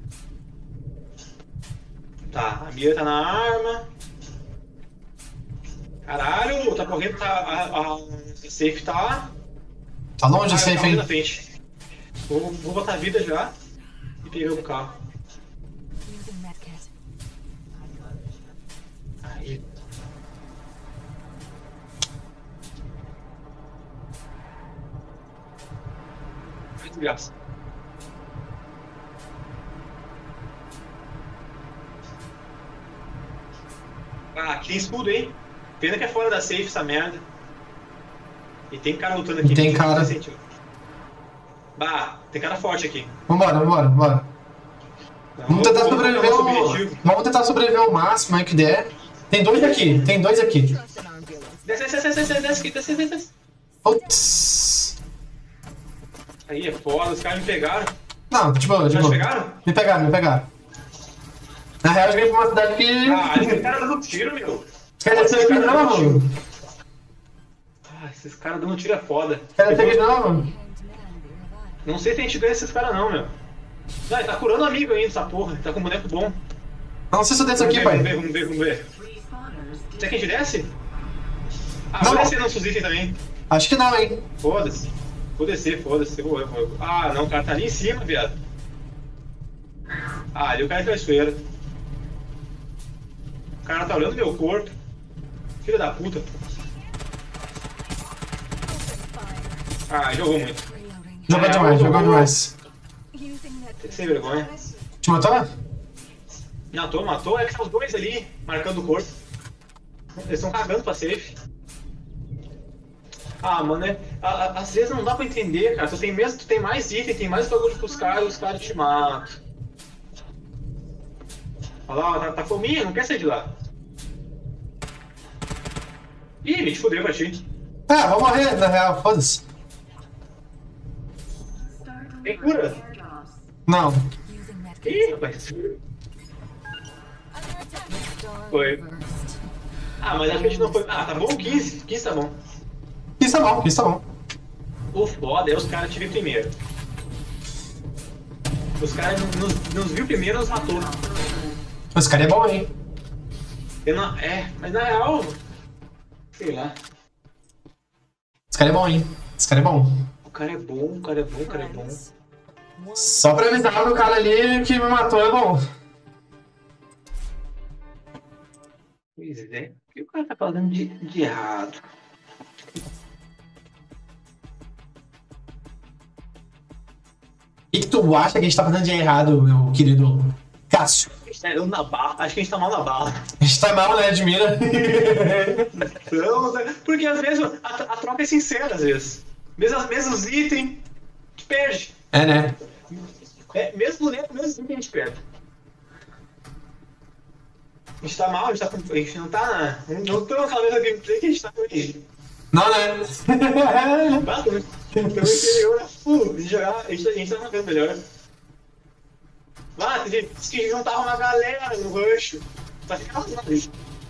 Tá, a mira tá na arma. Caralho, tá correndo, tá, a, a, O safe tá... Tá longe Ah, o safe, tá ali hein? na frente. Vou, vou botar vida já e pegar o carro. Using medkit. Aí. Que desgraça. Ah, aqui tem escudo, hein? Pena que é fora da safe essa merda. E tem cara lutando aqui. Tem cara. Bah, tem cara forte aqui. Vambora, vambora, vambora. Não, Vamos tentar vou- vou sobreviver colocar ao... nosso objetivo. Vamos tentar sobreviver ao máximo aí que der. Tem dois aqui, tem dois aqui. Trust in our ambulance. Desce, desce, desce, desce, desce, aqui, desce, desce, desce. Putz. Aí é foda, os caras me pegaram. Não, de boa, de Já te boa. pegaram? Me pegaram, me pegaram. Na real, eu joguei pra uma cidade que... Ah, esses caras dando tiro, meu. Quer dizer que não, mano? Ah, esses caras dando tiro é foda. Quer dizer que não, mano? Hanged man be revived. Não sei se a gente ganha esses caras não, meu. Não, ele tá curando amigo ainda, essa porra. Ele tá com um boneco bom. Eu não sei se eu desço Vamos aqui, ver, pai. vamos ver, vamos ver, vamos ver. Respawners Será que a gente desce? Ah, Não. vou descer nossos itens também. Acho que não, hein? Foda-se. Vou descer, foda-se. Eu vou, eu vou, eu vou. Ah, não, o cara tá ali em cima, viado. Ah, ali o cara é traiçoeiro. O cara tá olhando meu corpo. Filho da puta. Ah, jogou muito. Reloading. Jogou É, demais, eu- jogou demais. Using medkit. Sem vergonha. Te matou? Matou, matou. É que tá os dois ali, marcando o corpo. Eles estão cagando pra safe. Ah, mano, é, a- a- às vezes não dá pra entender, cara. Tu tem, mesmo, tu tem mais item, tem mais bagulho que os caras, os caras te matam. Olha lá, tá, tá fominha, não quer sair de lá. Ih, me fudeu pra ti. Ah, vou morrer, na real, foda-se. start Tem delivering cura? airdrops. Não. Using medkit. Ih, rapaz. Under attack. Star Foi. reversed. Ah, mas acho que a gente não foi. Ah, tá bom, quinze. quinze tá bom. Isso tá bom, isso tá bom. O foda é os caras te viram primeiro. Os caras nos, nos viu primeiro e nos matou. Esse cara é bom, hein? Eu não- é, mas na real. Sei lá. Esse cara é bom, hein? Esse cara é bom. O cara é bom, o cara é bom, o cara é bom. Só pra avisar pro cara ali que me matou é bom. Pois é. O que o cara tá fazendo de, de errado? O que, que tu acha que a gente tá fazendo de errado, meu querido Cássio? A gente tá indo na bala. Acho que a gente tá mal na bala. A gente tá mal, né, Admira? Não, né? Porque às vezes a, a troca é sincera, às vezes. Mesmo, as- mesmo os itens, a gente perde. É, né? É, mesmo boneco, mesmo item a gente perde. A gente tá mal, a gente, tá com, a gente não tá na. Não tô naquela mesma gameplay que a gente tá hoje. Não, né? Bastante. Então o interior é full de jogar, a gente, a gente tá jogando melhor. Lá, tem gente que juntava uma galera no rush. Tá ficando ali.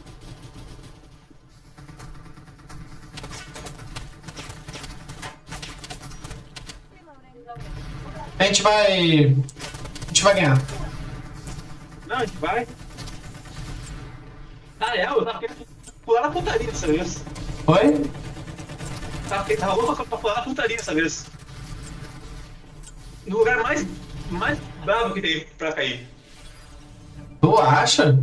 A gente vai... A gente vai ganhar. Não, a gente vai. Na real, eu tava querendo pular na putaria dessa vez. Oi? Tava, tava louco pra pular na putaria dessa vez. No lugar mais, mais brabo que tem pra cair. Tu acha?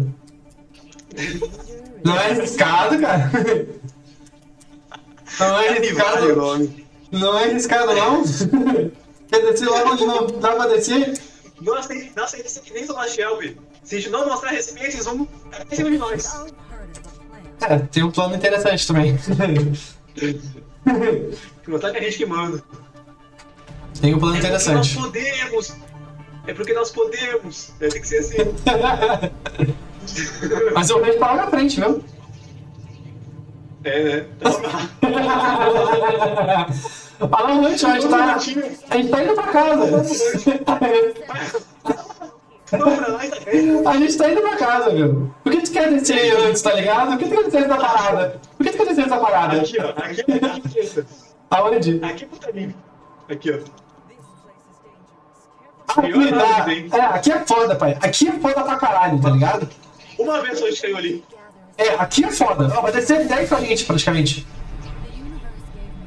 Não é arriscado, cara? Não é arriscado. nome. Não é arriscado, não? Quer descer lá onde não dá pra descer? Nossa, tem- nossa, eles são que nem Thomas Shelby. Se a gente não mostrar respeito, eles vão cair em cima de nós. All part of the plan. É, tem um plano interessante também. Mostrar que a gente que manda. Tem um plano É porque nós interessante. podemos. É porque nós podemos. É, tem que ser assim. Mas eu vejo pra lá na frente, viu? É, né? Fala antes, a gente tá. A gente tá indo pra casa. Vamos pra lá e tá bem. A gente tá indo pra casa, viu? Por que tu quer descer antes, tá ligado? Por que tu quer descer antes da parada? Por que tu quer descer antes da parada? Aqui, ó. Aqui, aqui, Aonde? aqui pro caminho. Aqui, ó. Aqui, Pior nada tá. que tem. É, aqui é foda, pai. Aqui é foda pra caralho, tá ligado? Uma vez só a gente caiu ali. É, aqui é foda. Ó, vai descer dez pra gente, praticamente. The universe gave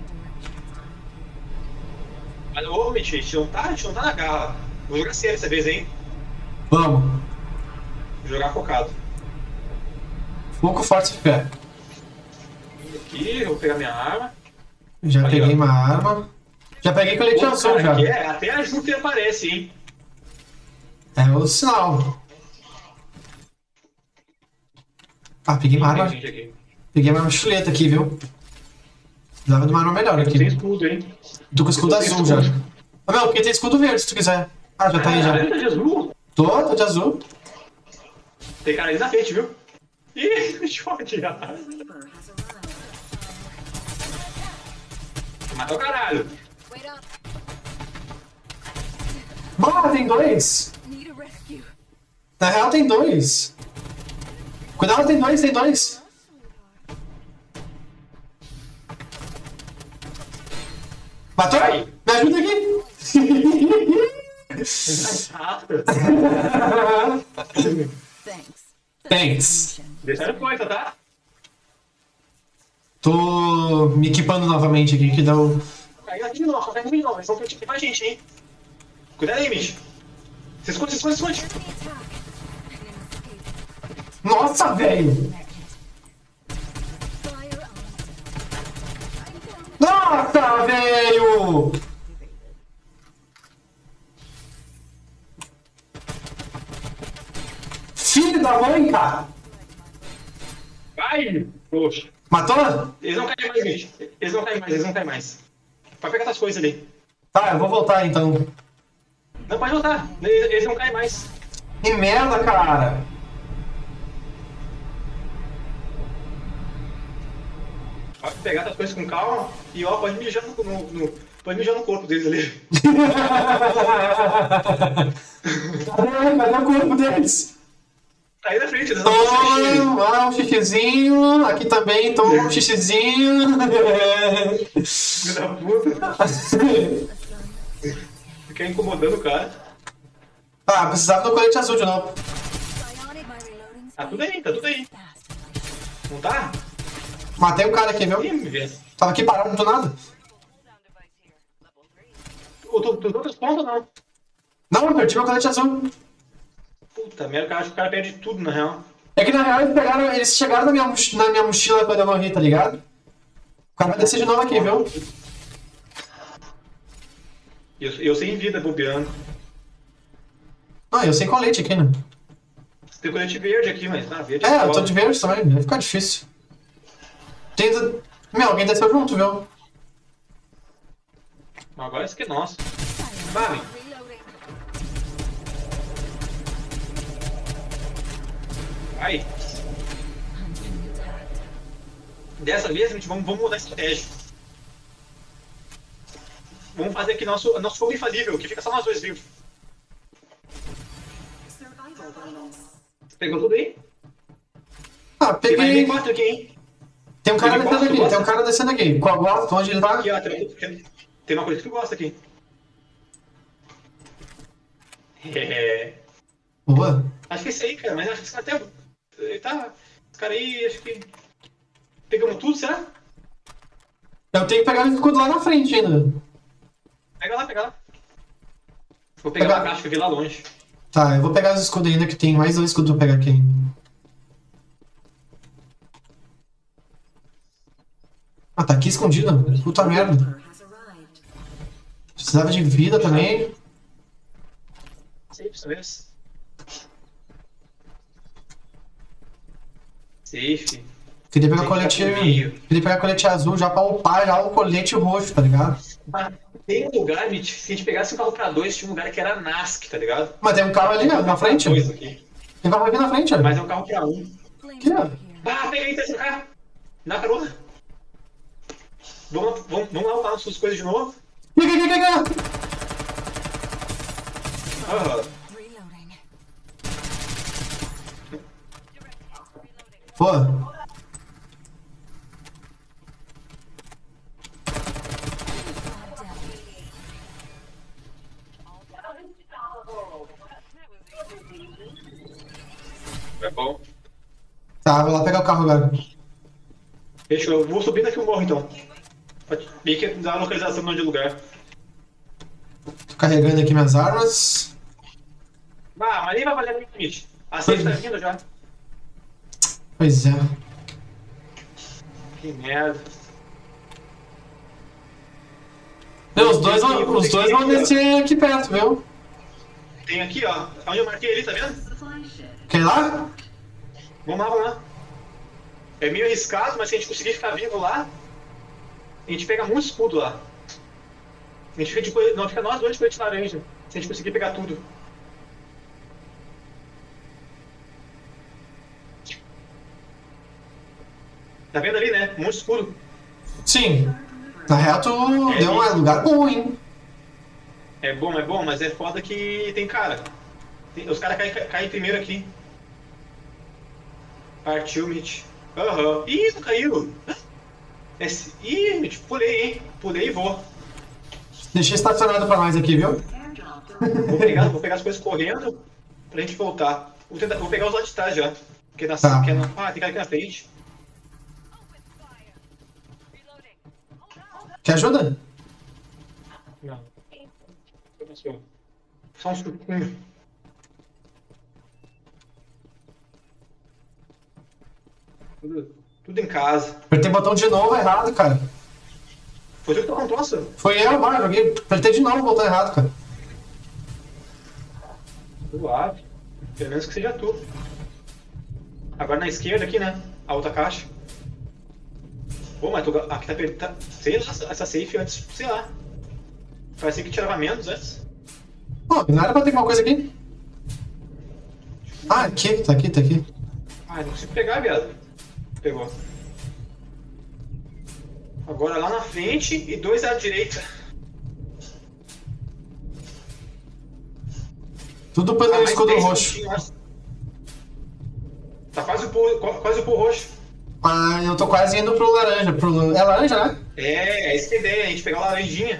gente. A gente não tá, a gente não tá na garra. Vou jogar sério dessa vez, hein? Vamos. Vou jogar focado. Foco, força e fé. Aqui, eu vou pegar minha arma. Já Aí, peguei ó. uma arma. Já peguei colete Pô, azul cara, já. aqui é, até a Júpiter aparece, hein? É o sinal. Ah, peguei uma arma. Tem gente aqui. Peguei uma chuleta aqui, viu? Precisava de uma arma melhor Eu aqui. tenho escudo, hein? Tô com escudo eu tenho azul já. escudo. Ah, meu, porque tem escudo verde se tu quiser. Ah, já tá aí já. Caralho, tá de azul. Tô, tô de azul. Tem cara ali na frente, viu? Ih, shot. Reaper has arrived. Matou o caralho. Wait up. Bora, tem dois. Need a rescue. Na real tem dois. Cuidado, tem dois, tem dois. Matou? Ai. Me ajuda aqui. Rápido. Thanks. Thanks. Deixaram coisa, tá? Tô me equipando novamente aqui, que dá o... Pega aqui de novo, pega aqui de novo. Eles vão pedir pra gente, hein? Cuidado aí, Mitch. Se esconde, se esconde, se esconde. Enemy attack. I didn't escape. Nossa, velho! Fire on. I'm down. Nossa, velho! Filho da mãe, cara! Vai! Poxa. Matou? Eles não caem mais, Mitch. Eles não caem mais, eles não caem mais. Vai pegar essas coisas ali. Tá, eu vou voltar então. Não, pode voltar. Eles, eles não caem mais. Que merda, cara! Pode pegar essas coisas com calma e ó, pode mijar no, no, no- pode mijar no corpo deles ali. Cadê? Cadê o corpo deles? Tá aí na frente, eles não conseguem. Toma, ah, um xixizinho. Aqui também, toma um xixizinho. Filho da puta. Fica incomodando o cara. Ah, precisava do colete azul de novo. Psionic. My reloading Tá tudo aí, tá tudo aí. fast. Não tá? Matei o cara aqui, viu? Ih, me vê. Tava aqui parado, não tô nada. Tu, tu, tu outros pontos não. Não, eu perdi meu colete azul. Puta merda, o cara, acho que o cara perde tudo na real. É que na real eles, pegaram, eles chegaram na minha, moch- na minha mochila quando eu morri, tá ligado? O cara vai descer de novo aqui, viu? E eu, eu sem vida, bobeando. Ah, eu sem colete aqui, né? Tem colete verde aqui, mas tá, verde. É, eu tô foda. de verde também, vai ficar difícil. Tem... Meu, alguém desceu junto, viu? Agora esse aqui é nosso. Vai, Reloading. vai. I'm being attacked. Dessa vez, gente, vamos, vamos mudar a estratégia. Vamos fazer aqui nosso, nosso fogo infalível, que fica só nós dois vivos. Survival bonus. Pegou tudo aí? Ah, Tem mais peguei. M quatro aqui, hein? Tem um cara Ele descendo gosta, aqui, gosta? tem um cara descendo aqui. Qual gosta? Onde ele tá? Aqui, ó, tem, tem uma coisa que tu gosta aqui. É... Boa. Acho que é esse aí, cara, mas acho que esse cara até... Ele tá... Esse cara aí, acho que... Pegamos tudo, será? Eu tenho que pegar o escudo lá na frente ainda. Pega lá, pega lá. Vou pegar Pegar. uma caixa que eu vi lá longe. Tá, eu vou pegar os escudos ainda, que tem mais dois escudos pra pegar aqui ainda. Ah, tá aqui escondido. Puta merda. Reaper has arrived. Precisava de vida também. Safe, essa vez. Safe. Queria pegar Tem que colete. ficar por meio. Queria pegar colete azul já pra upar já o colete roxo, tá ligado? Mas tem um lugar, gente, se a gente pegasse um carro pra dois, tinha um lugar que era N A S C, tá ligado? Mas tem um carro ali, ó, na frente. Dois aqui. Tem carro aqui na frente, ó. Mas é um carro pra um. Flames Que? over here. Ah, pega aí, tá cá. Na carona. Vamos, vamos, vamos lá upar nossas coisas de novo. Aqui, aqui, aqui, aqui. Aham. Reloading. Pô. É bom. Tá, vou lá pegar o carro agora. Fechou, eu vou subir daqui o morro então. Pra meio que dar a localização de onde é o lugar. Tô carregando aqui minhas armas. Ah, mas nem vai valer muito limite. A safe tá vindo já. Pois é. Que merda. Meu, os dois, vão- os dois vão descer aqui perto, viu? Tem aqui, ó. Onde eu marquei ali, tá vendo? Supply ship. Quer ir lá? Vamos lá, vamos lá. É meio arriscado, mas se a gente conseguir ficar vivo lá, a gente pega muito escudo lá. A gente fica de colete, não, fica nós dois de colete laranja. Se a gente conseguir pegar tudo. Tá vendo ali, né? Muito escuro. Sim. Na real, tu É, deu um lugar bom, hein? É bom, é bom, mas é foda que tem cara. Tem- os caras caem, caem primeiro aqui. Partiu, Mitch. Aham. Ih, não caiu. Esse... Ih, Mitch, pulei, hein? Pulei e vou. Deixei estacionado pra nós aqui, viu? Airdrop delivered. Vou pegar, vou pegar as coisas correndo pra gente voltar. Vou, tentar, vou pegar os lá de trás já. Porque na, Tá. porque na, ah, tem cara aqui na frente. Quer ajuda? Não. Só um suquinho. Tudo, tudo em casa. Apertei o botão de novo errado, cara. Foi tu que tocou um troço? Foi eu, mano. Joguei. Apertei de novo o botão errado, cara. Suave. Pelo menos que seja tu. Agora na esquerda aqui, né? A outra caixa. Pô, mas tu, aqui tá perdendo. Sei lá, essa safe antes, sei lá. Parecia que tirava menos antes. Pô, não era pra ter alguma coisa aqui? Ah, aqui, tá aqui, tá aqui. Ah, não consigo pegar, viado. Pegou. Agora lá na frente e dois à direita. Tudo pelo Ah, mais escudo dez roxo. pontinhos, acho. Tá quase o pulo, qu- quase o pulo roxo. Ah, eu tô quase indo pro laranja. Pro... É laranja, né? É, é essa que é a ideia, a gente pegar o laranjinha.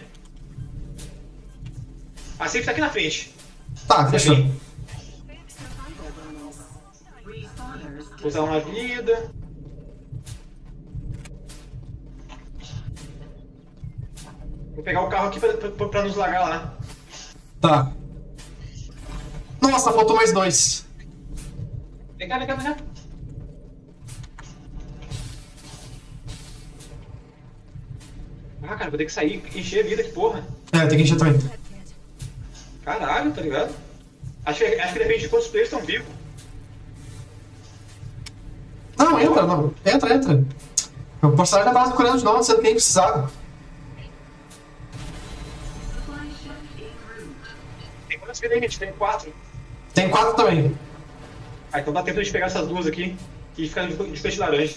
A safe tá aqui na frente. Tá, fechou. bem? Survival bonus. Respawners Vou usar uma vida. Vou pegar o carro aqui pra, pra, pra nos largar lá. Tá. Nossa, faltou mais dois. Vem cá, vem cá, vem cá. Ah, cara, vou ter que sair, encher a vida, que porra. É, tem que encher também. Caralho, tá ligado? Acho que, acho que depende de quantos players estão vivos. Não, entra, não. Entra, entra. O personagem já tava procurando de novo, sendo que nem precisava. supply ship en route. Tem quantas vidas aí, gente? Tem quatro. Tem quatro também. Ah, então dá tempo de pegar essas duas aqui e ficar de de peixe laranja.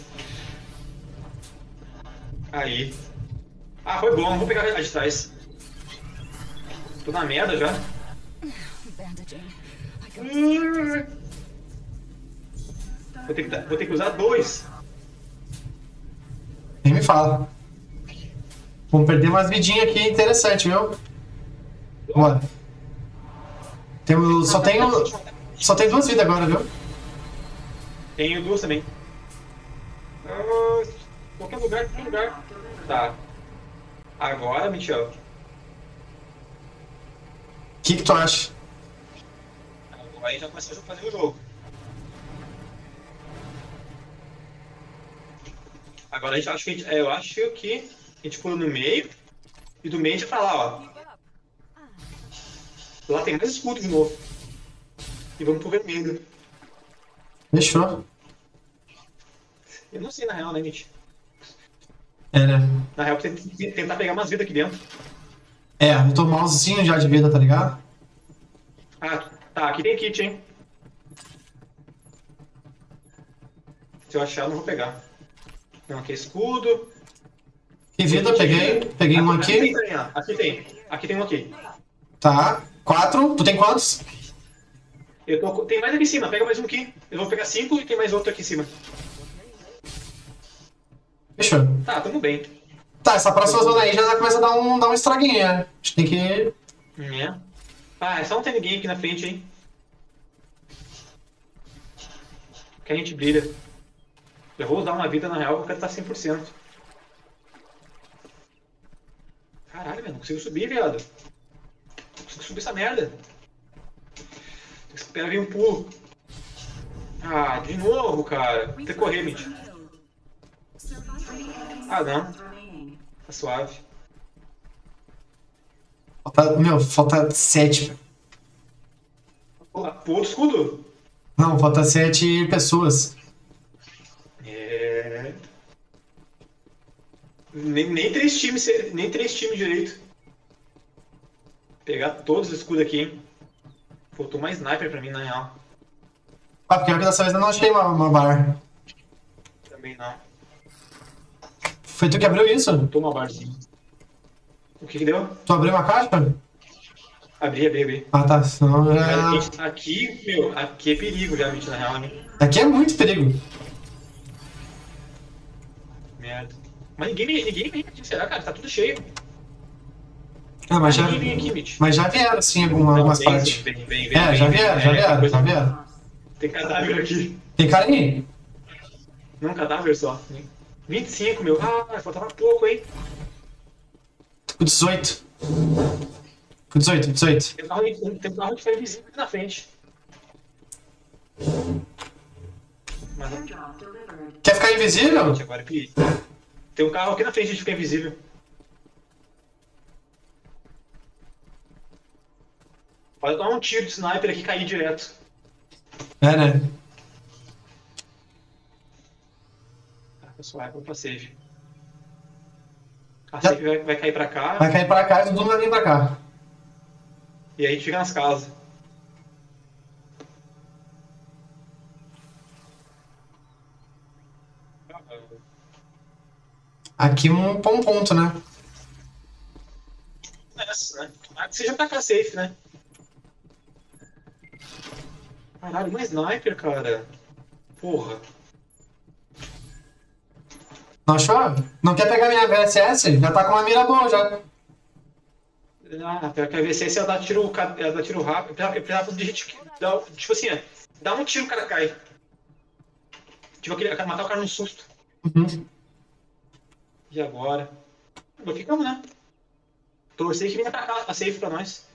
Aí. Ah, foi bom, vou pegar a de trás. Tô na merda já. Bandaging. I got Vou ter que, dar- vou ter que usar dois. Nem me fala. Vamos perder umas vidinhas aqui, interessante, viu? Bora. Tem, só, tenho, só tem duas vidas agora, viu? Tenho duas também. Ah, qualquer lugar, qualquer lugar. Tá. Agora, Michel. O que, que tu acha? Agora a gente já começou a fazer o jogo. Agora a gente acha que a gente, é, eu acho que a gente pula no meio e do meio a gente vai pra lá, ó. Lá tem mais escudo de novo. E vamos pro vermelho. Fechou. Eu não sei na real, né, gente? É, né? Na real, tem que tentar pegar umas vidas aqui dentro. É, eu tô malzinho já de vida, tá ligado? Ah, tá, aqui tem kit, hein? Se eu achar, eu não vou pegar. Não, aqui é escudo. Que vida, peguei. Peguei um Aqui tem aqui. também, ó. Aqui tem. Aqui tem um aqui. Tá. Quatro. Tu tem quantos? Eu tô, tem mais aqui em cima, pega mais um aqui. Eu vou pegar cinco e tem mais outro aqui em cima. Fechou. Tá, tamo bem. Tá, essa próxima zona aí já começa a dar um, dar um estraguinho, né? A gente tem que... É. Ah, é só não tem ninguém aqui na frente, hein? Que a gente brilha. Eu vou usar uma vida na real, eu quero estar cem por cento. Caralho, velho, não consigo subir, viado. subir essa merda. Tem que esperar vir um pulo. Ah, de novo, cara. Tem que correr, Mitch. Ah, não. Tá suave. Falta, meu, falta sete. Ah, pro outro escudo? Não, falta sete pessoas. É... Nem, nem três times, nem três times direito. Pegar todos os escudos aqui, hein? Faltou mais sniper pra mim, na real. Ah, porque eu dessa vez eu não achei uma, uma bar. Também não. Foi tu que abriu isso? Faltou uma barzinha. O que que deu? Tu abriu uma caixa? Abri, abri, abri. Ah, tá. Senão Mas já... aqui, aqui, meu, aqui é perigo já, Mitch, na real, né? Aqui é muito perigo. Merda. Mas ninguém, vem- ninguém vem aqui, será, cara? Tá tudo cheio. Ah, mas já, Ninguém vem aqui, Mitch. mas já vieram, sim, alguma, Não, algumas vem, partes. sim, Vem, vem, vem, É, vem, já vem, vieram, já é, vieram, coisa- já vieram. Tem cadáver aqui. Tem cara aí? Não, cadáver só. vinte e cinco, meu. Ah, faltava pouco, hein? Com dezoito. Com dezoito, dezoito. Tem um carro, tem um carro que foi invisível aqui na frente. Mas não, Airdrop delivered. Quer ficar invisível? agora é perigo. Tem um carro aqui na frente que fica invisível. Pode dar um tiro de sniper aqui e cair direto. É, né? Tá, pessoal, vou pra save. A Já- save vai, vai cair pra cá Vai cair pra cá e todo mundo vai vir pra cá. e aí a gente fica nas casas. Aqui um, um ponto, né? Nessa, né? Ah, que seja pra cá safe, né? Caralho, uma sniper, cara. Porra. Não achou? Não quer pegar minha V S S? Já tá com uma mira boa já. Ah, pior que a V C S ela dá tiro, ela dá tiro rápido. Eu precisava de gente que dá, tipo assim, ó, dá um tiro o cara cai. Tipo aquele, matar o cara no susto. Uhum. E agora? Agora ficamos, né? Torcer que venha pra cá, a safe pra nós.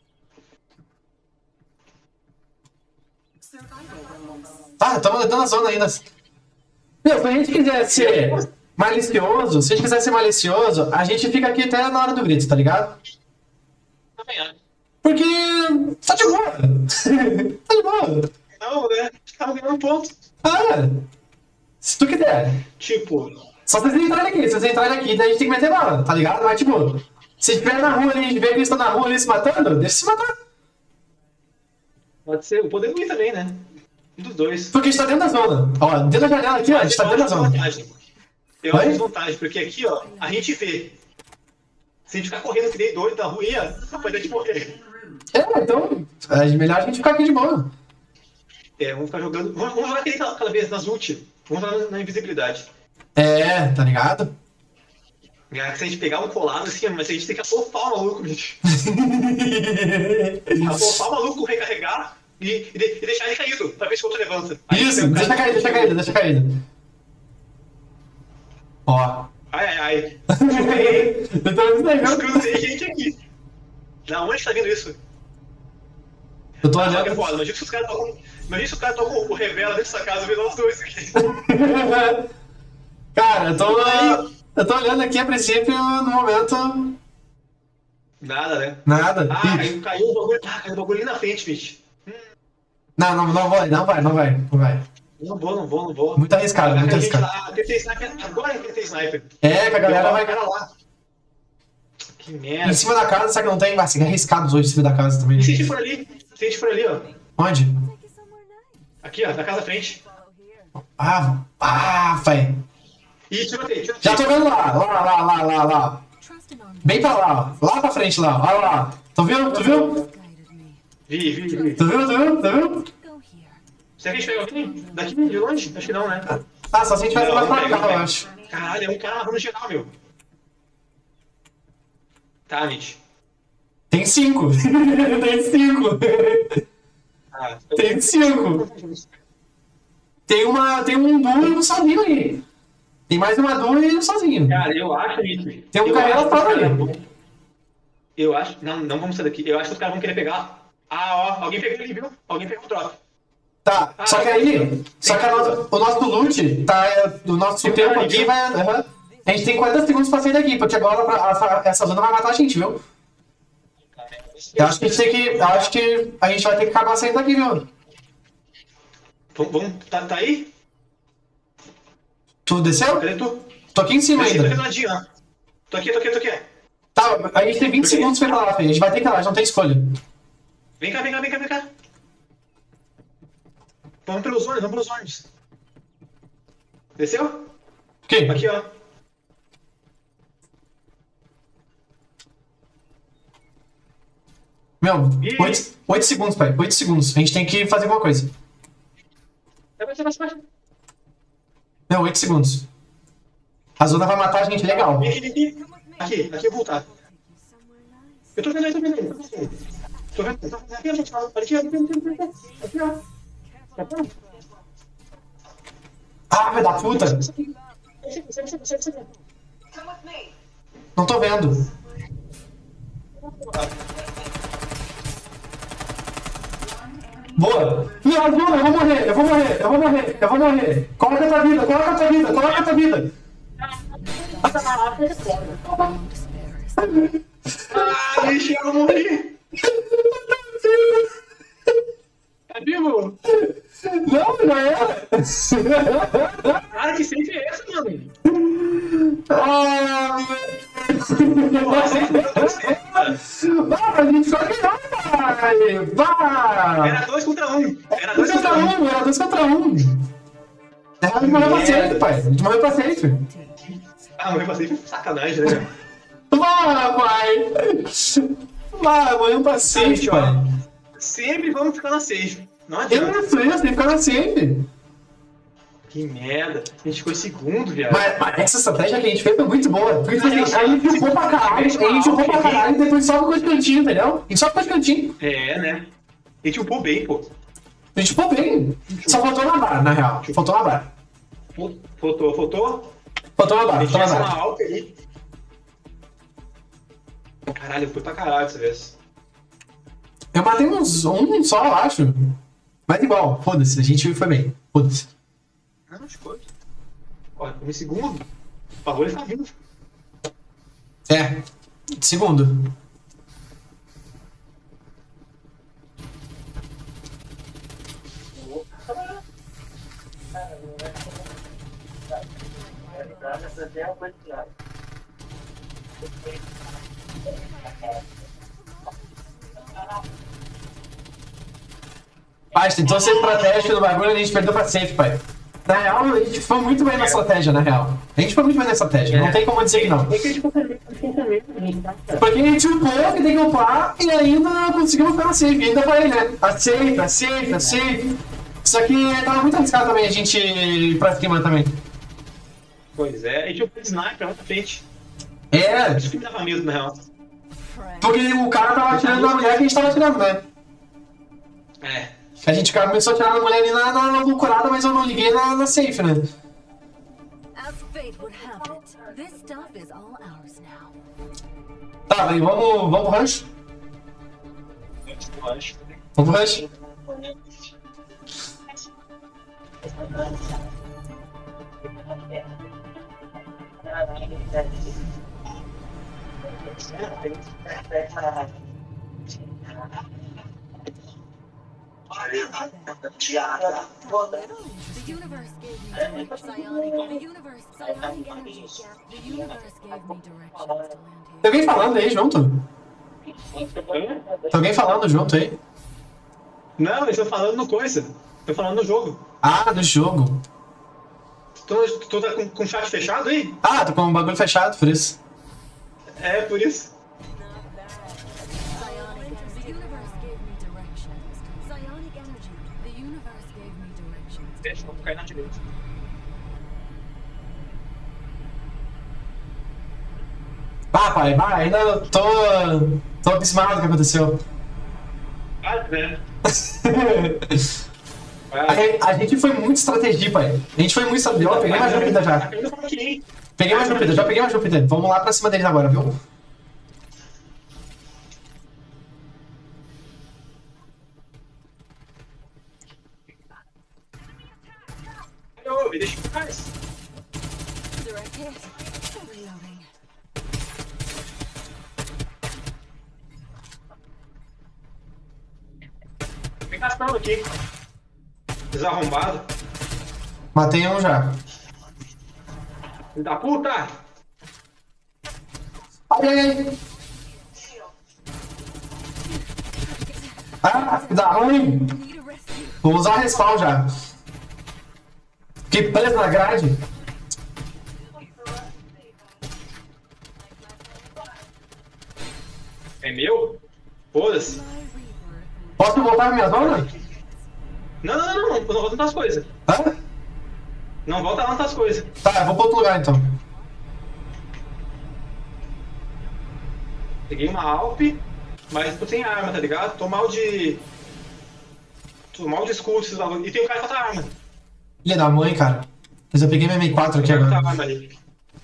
Survival bonus. Tá, estamos dando a zona ainda. Meu, se a gente quiser ser malicioso, se a gente quiser ser malicioso, a gente fica aqui até na hora do grito, tá ligado? Também, né? Porque tá de boa. Tá de boa. Não, né? Tava ganhando ponto. Ah, se tu quiser. Tipo, Só vocês entrarem aqui. Se vocês entrarem aqui, daí a gente tem que meter bala, tá ligado? Mas tipo, se estiver na rua ali, a gente vê que eles estão na rua ali se matando, deixa se matar. pode ser o poder ruim também, né? Um dos dois. Porque a gente tá dentro da zona. Ó, dentro da janela aqui, ó, a gente tá eu dentro da acho zona. desvantagem. Eu acho Oi? desvantagem, porque aqui, ó, a gente vê. Se a gente ficar correndo que nem doido da rua, capaz de morrer. É, então, é melhor a gente ficar aqui de boa. É, vamos ficar jogando. Vamos, vamos jogar aquele cada vez nas ult. Vamos jogar na, na invisibilidade. É, tá ligado? É, se a gente pegar um colado assim, mas a gente tem que afofar o maluco, bicho. Afofar o maluco, recarregar e, e, de- e deixar ele caído, pra ver se o outro levanta. Aí Isso, tem um deixa cara- caído, deixa caído, deixa caído. Ó. Ai, ai, ai. Eu tô vendo isso aí, viu? Escudo, tem gente aqui. Da onde tá vindo isso? Eu tô Ah, que olhando. foda, imagina se os caras tocam. Imagina se os caras tocam o revela dentro dessa casa e vê nós dois aqui. Cara, eu tô. Eu tô olhando aqui a princípio, no momento. Nada, né? Nada. Ah, Ih, caiu, caiu o bagulho. Ah, caiu o bagulho ali na frente, bicho. Não, não, não vai, não vai, não vai, não vai. Não vou, não vou, não vou. Muito arriscado, Agora muito a gente arriscado. lá, tentei sniper. Agora eu tentei sniper. É, que a galera Eu vai. cara lá. Que merda. Em cima da casa, sabe que não tem? Vai ser arriscado hoje em cima da casa também. E se a gente for ali? Se a gente for ali, ó. Onde? Take you somewhere nice. Aqui, ó, na casa da frente. Follow here. Ah, ah, vai. Ih, tirotei, tirotei. Já tô vendo lá, lá, lá, lá, lá, lá. Trust an army Bem pra lá, ó. Lá pra frente lá, olha lá. Tu viu? Tu viu? guided me. Vi, vi, vi. Tu viu? Tu viu? Tu viu? Go here. Será que a gente pega alguém? Daqui de longe? Acho que não, né? Ah, só se a gente vai Não, mais não pra pega, cá, não eu pega. acho. Caralho, é um cara no geral, meu. Tá, Mitch. Tem cinco. Tem cinco. Ah, Tem cinco. Tem uma. Tem um duo e um sozinho aí. Tem mais uma duo e um sozinho. Cara, eu acho, Mitch. Tem um eu carreira acho que os fora caras ali. vão- Eu acho... Não, não vamos sair daqui. Eu acho que os caras vão querer pegar... Ah, ó. Alguém pegou ali, viu? Alguém pegou o drop. Tá, Ah, só que aí, só que a nossa- o nosso loot, tá, o nosso Tem um tempo cara aqui ali, vai... aham. A gente tem quarenta segundos pra sair daqui, porque agora pra- essa, essa zona vai matar a gente, viu? Eu acho que a gente tem que... Eu acho que a gente vai ter que acabar saindo daqui, viu? Vamos... vamos tá, tá aí? Tu desceu? Cadê tu? Tô aqui em cima Desci, tô aqui ainda. do ladinho, ó. Tô aqui, tô aqui, tô aqui. Tá, a gente tem vinte segundos pra ir pra lá, Fê. A gente vai ter que ir lá, a gente não tem escolha. Vem cá, vem cá, vem cá, vem cá. Vamos pelos ônibus, vamos pelos ônibus. Desceu? O quê? Aqui, ó. Meu, Ih. oito segundos, pai. oito segundos. A gente tem que fazer alguma coisa. Vai, vai, vai, vai. Meu, oito segundos. A zona vai matar a gente legal. Vem aqui, vem aqui. Aqui, aqui eu vou voltar. Eu tô vendo aí, tô vendo aí. Tô vendo aí. Tô vendo, tô vendo aqui, gente. Olha aqui, olha aqui, olha aqui, olha aqui. Aqui, ó. Tá bom? Ah, vai dar puta. Não tô vendo. Boa. Meu, ajuda, eu vou morrer, eu vou morrer, eu vou morrer, eu vou morrer. Coloca a tua vida, coloca a tua vida, coloca a tua vida. Ah, deixa eu morrer. Tá vivo? Não, já era. Cara, que safe é essa, mano? Ah, Nossa, meu. Vai, a gente vai ganhar, vai. Vai. era dois contra um. Era Dois dois contra contra um. um, era dois contra um. A gente morreu pra safe, pai. A gente morreu pra safe. Ah, morreu pra safe. Sacanagem, né? Vai, pai. Vai, morreu pra safe, Gente, ó. pai. Sempre vamos ficar na safe. Não adianta. Isso, isso, tem que ficar na safe. Que merda. A gente ficou em segundo, viado. Mas, mas essa estratégia que a gente fez foi muito boa. Porque assim, a gente ficou pra caralho, a gente ficou pra caralho e depois só ficou de cantinho, entendeu? A gente só ficou de cantinho. É, né? A gente upou bem, pô. A gente ficou bem. Só faltou na barra, na real. Faltou na barra. Faltou, faltou. Faltou na A barra, gente faltou na tivesse uma barra. alta ali. Caralho, eu fui pra caralho dessa vez. Eu matei uns um só, eu acho. Mas igual, foda-se, a gente foi bem. Foda-se. Não, acho que foi. Olha, um segundo. O favor, ele tá vindo. É. Segundo. Pai, a gente tentou ser estratégico do bagulho e a gente perdeu pra safe, pai. Na real, a gente foi muito bem na estratégia, na real. A gente foi muito bem na estratégia, não tem como dizer que não. É que a gente ficou também. Porque a gente upou, que tem que upar, e ainda conseguimos ficar na safe. Ainda falei, né? A safe, a safe, a safe. Só que tava muito arriscado também a gente ir pra cima também. Pois é, a gente upou de sniper lá pra frente. É, Isso que me dava medo, na real. porque o cara tava atirando na mulher que a gente tava atirando, né? É. A gente começou a atirar na mulher ali na, na, na loucurada, mas eu não liguei na, na safe, né? As fate would have it, this stuff is all ours now. Tá, aí vamos, vamos pro rush? Eu acho. Vamos pro rush? The universe gave me direct psionic. The universe, psionic energy gap. The universe gave me directions to land here. Tem alguém falando aí junto? Tem alguém falando junto aí? Não, eles estão falando no coisa. Estão falando no jogo. Ah, do jogo. Tu, tu tá com, com o chat fechado aí? Ah, tô com o bagulho fechado, por isso. É, por isso. Psionic energy. The universe gave me directions. Psionic energy. The universe gave me directions. Deixa eu cair na direita. Ah, pai, bah, ainda tô. tô abismado com o que aconteceu. Ah, né? A, a gente foi muito estratégia, pai. A gente foi muito estratégia. Eu peguei mais Júpiter já. Eu não aqui. Peguei mais Júpiter, já peguei mais Júpiter. Vamos lá pra cima deles agora, viu? Ô, me deixa em paz. Direct hit. Reloading. Vem gastando aqui. Desarrombado. Matei um já. Filho da puta! Ai, ai, ai. Ah, dá ruim. Need a rescue. Vou usar a respawn já. Fiquei preso na grade. É meu? Foda-se. My Reaper. Posso voltar pra minha zona? Não, não, não, não. Não volta nas coisas. Hã? Não volta lá nas coisas. Tá, eu vou pra outro lugar então. Peguei uma Alp, mas tô sem arma, tá ligado? Tô mal de... Tô mal de escudo, esses bagulho. E tem um cara com outra arma. Filha da mãe, cara. Mas eu peguei minha M quatro aqui Tem um cara com agora. outra arma ali.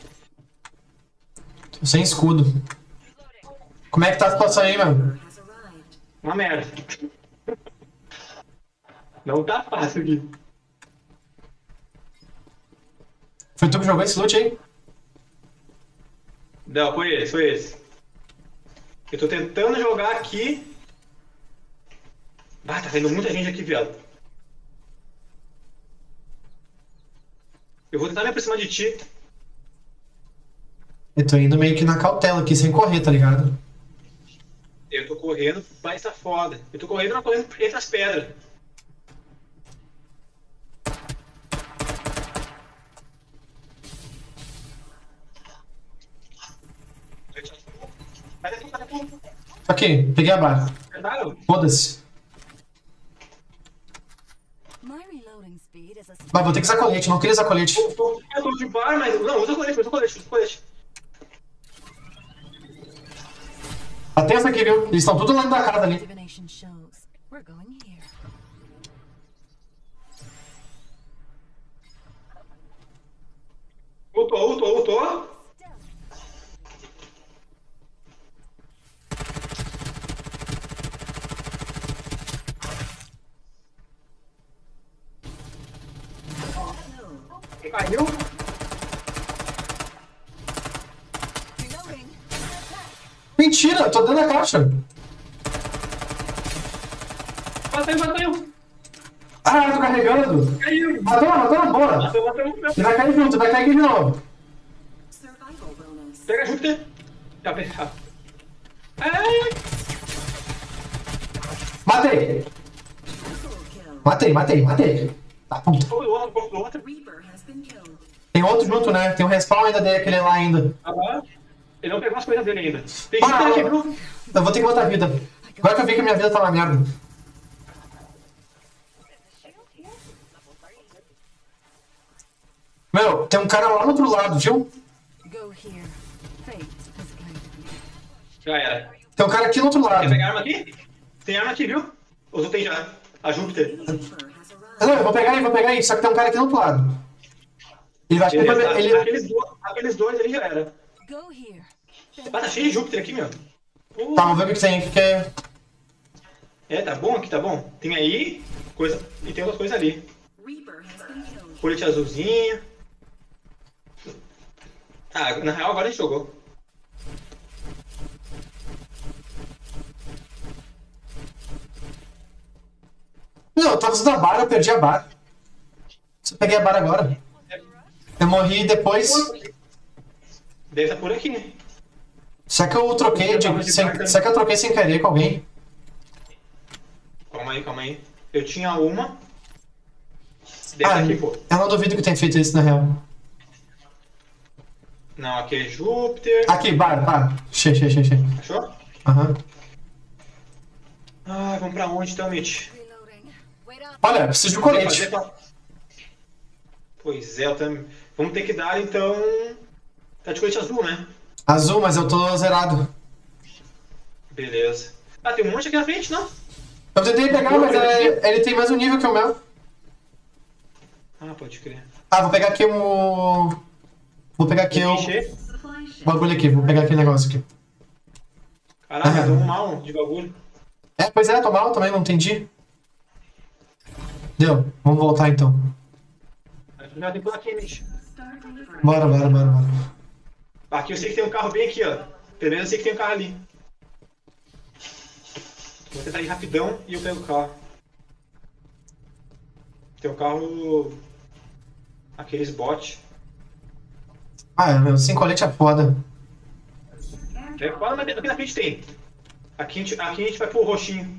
Tô sem escudo. Como é que tá a situação aí, mano? Has arrived. Uma merda. Não tá fácil aqui. Foi tu que jogou esse loot aí? Não, foi esse, foi esse. Eu tô tentando jogar aqui. Ah, tá saindo muita gente aqui, viado. Eu vou tentar me aproximar de ti. Eu tô indo meio que na cautela aqui, sem correr, tá ligado? Eu tô correndo, mas tá foda. Eu tô correndo, mas correndo entre as pedras. Vai daqui, vai daqui. Ok, peguei a barra. Pegaram? Foda-se. My reloading speed is a Mas vou ter que usar colete, não queria usar colete. Eu tô, eu tô de bar, mas. Não, usa colete, usa colete, usa colete. Atenção aqui, viu? Eles estão tudo lá dentro da casa ali. divination shows. We're going here. Ultou, ultou, ultou. Caiu. Reloading. Mentira, eu tô dentro da caixa. Bateu, bateu. Ah, eu tô carregando. Caiu. Matou, matou, boa. Bateu, bateu, bateu. Ele vai cair junto, vai cair aqui de novo. Survival bonus. Pega Júpiter. Já pensava. Ai, Matei. Triple kill. Matei, matei, matei. Tá, puta. pouco do outro, pouco do outro. Reaper has been killed. Tem outro junto, né? Tem um respawn ainda dele, aquele lá ainda. Aham. Ele não pegou as coisas dele ainda. Tem Ah, Júpiter aqui, eu- viu? Eu vou ter que botar vida. Agora que eu vi que minha vida tá uma merda. Meu, tem um cara lá no outro lado, viu? Go here. Fate has guided me. Já era. Tem um cara aqui no outro lado. Quer pegar arma aqui? Tem arma aqui, viu? Ou só tem já? A Júpiter. Reaper has arrived. Não, eu vou pegar aí, vou pegar aí. Só que tem um cara aqui do outro lado. Ele vai... Ele, Beleza, ele, Aqueles, dois, aqueles dois ali já era. Go here. Ah, tá cheio de Júpiter aqui, meu. Uh, Tá, vamos ver o que tem aqui, que é... É, tá bom aqui, tá bom. Tem aí, coisa. E tem outras coisas ali. Reaper has been killed. Colete azulzinho. Ah, na real agora a gente jogou. Não, eu tava usando a barra, eu perdi a barra. Só peguei a barra agora. Eu morri depois. Deve estar por aqui. Será que eu troquei de... Sem... Será que eu troquei sem querer com alguém? Calma aí, calma aí. Eu tinha uma. Deve Ah, estar aqui, pô. eu não duvido que tenha feito isso, na real. Não, aqui é Júpiter. Aqui, barra, barra. Che, che, che, che. Achou? Aham. Ah, vamos pra onde então, Mitch? Reloading. Wait up. Olha, eu preciso de um colete. Fazer pra- Pois é, eu também. Vamos ter que dar então. Tá de colete azul, né? Azul, mas eu tô zerado. Beleza. Ah, tem um monte aqui na frente, não? Eu tentei pegar, mas é- ele tem mais um nível que o meu. Ah, pode crer. Ah, vou pegar aqui o... Vou pegar aqui o... Encher. Supply ship. bagulho aqui, vou pegar aquele negócio aqui. Caraca, Ah. deu um mal de bagulho. É, pois é, tô mal também, não entendi. Deu, vamos voltar então. Vai Já tem por aqui, Mitch. Start delivering. Bora, bora, bora, bora. Aqui eu sei que tem um carro bem aqui, ó. Pelo menos eu sei que tem um carro ali. Vou tentar ir rapidão e eu pego o carro. Tem um carro... Aqueles bot. Ah, meu, sem colete é foda. É, fala, mas aqui na frente tem. Aqui a gente, aqui a gente vai pro roxinho.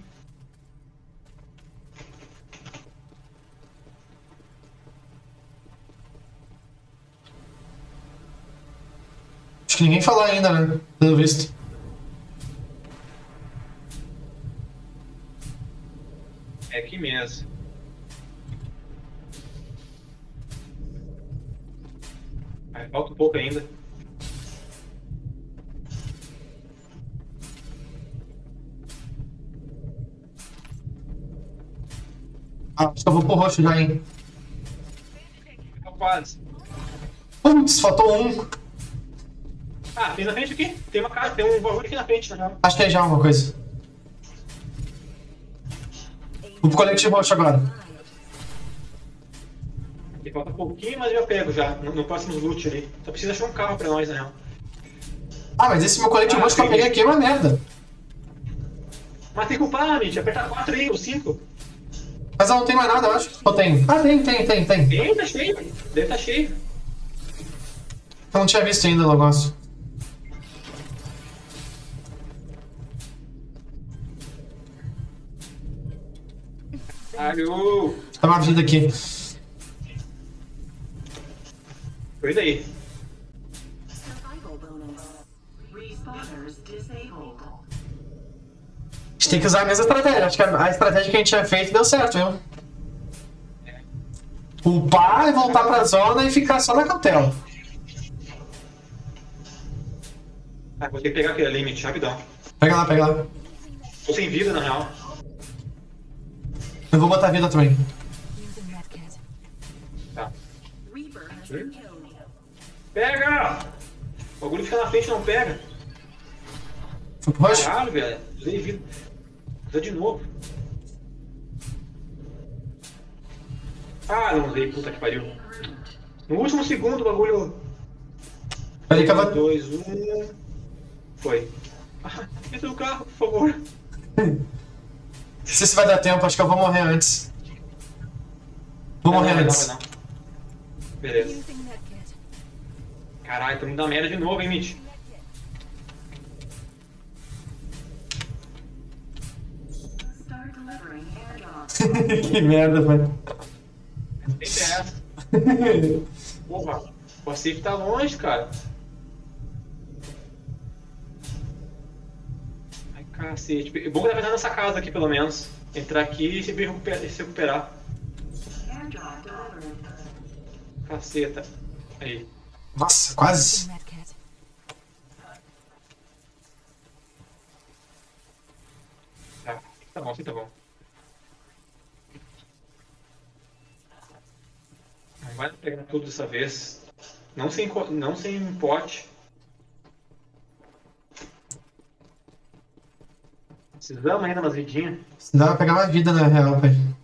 Acho que ninguém falou ainda, né? Pelo visto. É aqui mesmo. Aí, falta um pouco ainda. Ah, acho que eu vou pro roxo já, hein? Tá quase. Putz, faltou um. Ah, tem na frente aqui. Tem uma casa, tem um bagulho aqui na frente, na real. Acho que é já uma coisa. Vou pro coletivo roxo agora. Aqui falta um pouquinho, mas eu já pego já. No, no próximo loot ali. Só precisa achar um carro pra nós, na real. Ah, mas esse meu coletivo Ah, roxo que eu peguei. peguei aqui é uma merda. Mas tem que upar, Mitch. Aperta quatro aí, ou cinco. Mas eu não tem mais nada, eu acho. Ou tem? Ah, tem, tem, tem, tem. Tem, tá cheio. Deve estar cheio. Eu não tinha visto ainda o negócio. Alô! Tá uma vida aqui. Foi daí. Survival bonus. Respawners disabled. A gente tem que usar a mesma estratégia. Acho que a a estratégia que a gente tinha feito deu certo, viu? Upar e voltar pra zona e ficar só na cautela. Ah, vou ter que pegar aquele limite, rapidão. Pega lá, pega lá. Tô sem vida, na real. Eu vou botar vida também. Using medkit. Tá. Reaper has been killed. Pega! O bagulho fica na frente, não pega. Foi pro roxo? Caralho, velho. Usei vida. Usa de novo. Ah, não usei, puta que pariu. No último segundo o bagulho. Peraí que eu vou... dois, um. Foi. Ah, entra no carro, por favor. Não sei se vai dar tempo, acho que eu vou morrer antes. Vou Não, morrer não, antes. não, não. Beleza. Using medkit. Caralho, tô me dando merda de novo, hein, Mitch? Start delivering airdrop. Que merda, velho. Sempre essa. Porra, o safe tá longe, cara. Ai, cacete. É bom que dá pra entrar nessa casa aqui, pelo menos. Entrar aqui e se recuperar. Se recuperar. Airdrop delivered. Caceta. Aí. Nossa, Using quase. medkit. Tá, tá bom, assim tá bom. Não vai pegar tudo dessa vez. Não sem, co- não sem pote. Precisamos ainda umas vidinhas. Dá pra pegar mais vida na real, velho.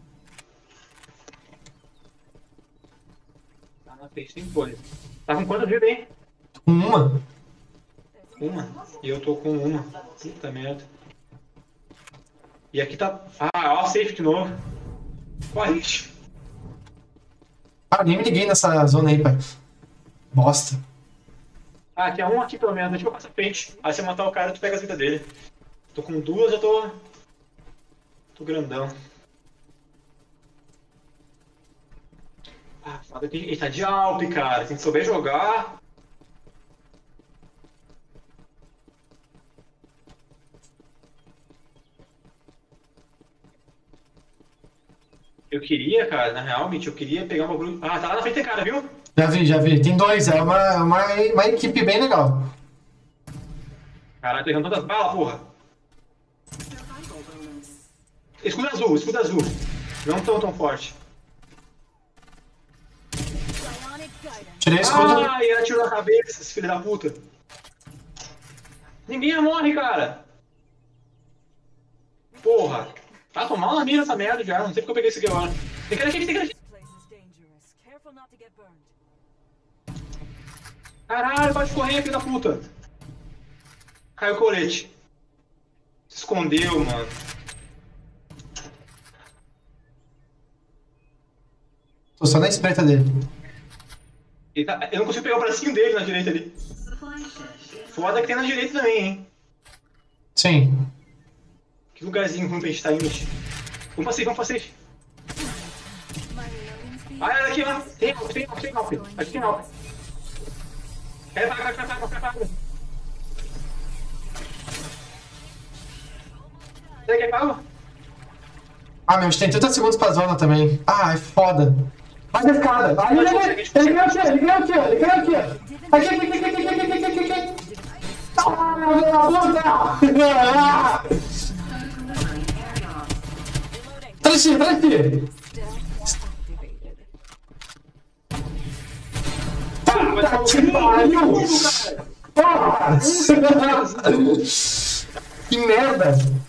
Tá na frente, tem coisa. Tá com quantas vidas aí? Uma. Uma. E eu tô com uma. Puta merda. E aqui tá. Ah, ó, safe de novo. Corre. Ah, nem me liguei nessa zona aí, pai. Bosta. Ah, tem um aqui pelo menos. Deixa eu passar a frente. Aí você matar o cara, tu pega as vidas dele. Tô com duas, eu tô. Tô grandão. Ah, foda que ele tá de Alp, cara. Tem que souber jogar. Eu queria, cara, na real, Mitch, eu queria pegar um bagulho. Ah, tá lá na frente, cara, viu? Já vi, já vi. Tem dois, é uma, uma, uma equipe bem legal. Caralho, tô errando todas as balas, porra. Survival bonus. Escudo azul, escudo azul. Não tão tão forte. Psionic guidance. Tirei o escudo. Ah, e ela tirou na cabeça, esse filho da puta. Ninguém morre, cara. Porra. Tá tomando na mira essa merda já. Não sei porque eu peguei isso aqui agora. Tem cara aqui, tem cara aqui. Place is dangerous. Careful. Careful not to get burned. Caralho, pode correr, filho da puta. Caiu o colete. Se escondeu, mano. Tô só na espreita dele. Ele tá... Eu não consigo pegar o bracinho dele na direita ali. Supply ship is Foda que tem na direita também, hein. Sim. Que lugarzinho ruim pra gente tá indo. Vamos pra safe, vamos pra safe. My reloading speed. Ah, olha aqui, ó. Tem alvo, tem alvo, tem alvo. Aqui tem alvo. Cai, cai, cai, cai, cai, cai, cai. Será que é pau? Ah, meu, a gente tem trinta segundos pra zona também. Ah, é foda. Vai na escada. Vai, ele, ele, ele ganhou aqui, ele ganhou aqui, ele ganhou aqui. Aqui, aqui, aqui, aqui, aqui, aqui, aqui, aqui, aqui. Ah, meu Deus, puta! start delivering airdrops. Traz aqui, traz aqui. Stealth activated. Puta que pariu! Porra! Que merda!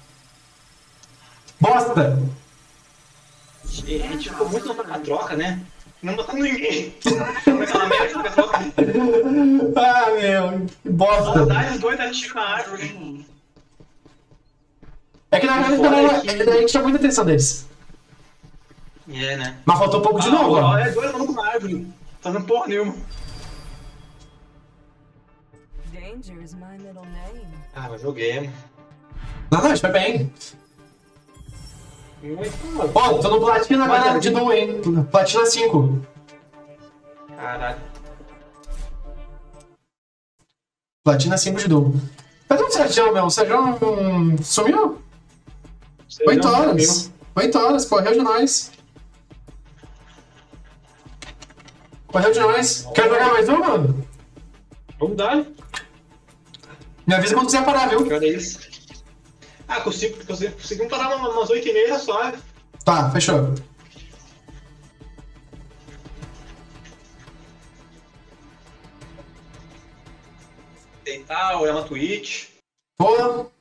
Bosta! A gente ficou muito na troca, né? Não matando ninguém. Naquela merda da troca. Ah, meu, que bosta! Saudades dois da tiro na árvore. É que na verdade também, a gente tinha muita atenção deles. É, né? Mas faltou um pouco de novo, ó. É dois malucos na árvore. Fazendo porra nenhuma. Danger is my middle name. Ah, mas joguei. Não, não, a gente foi bem. Muito. Ó, tô no Platina agora de duo, hein? Platina cinco. Caralho. Platina cinco de duo. Cadê o Sérgio, meu? O Sérgio hum, sumiu? oito horas. oito horas, correu de nós. Correu de nós. Quer jogar mais um, mano? Vamos dar. Me avisa quando quiser parar, viu? Cara, é isso. Ah, consigo, consigo, conseguimos parar umas umas oito e meia só. Tá, fechou. Deitar, olhar uma Twitch. Pô.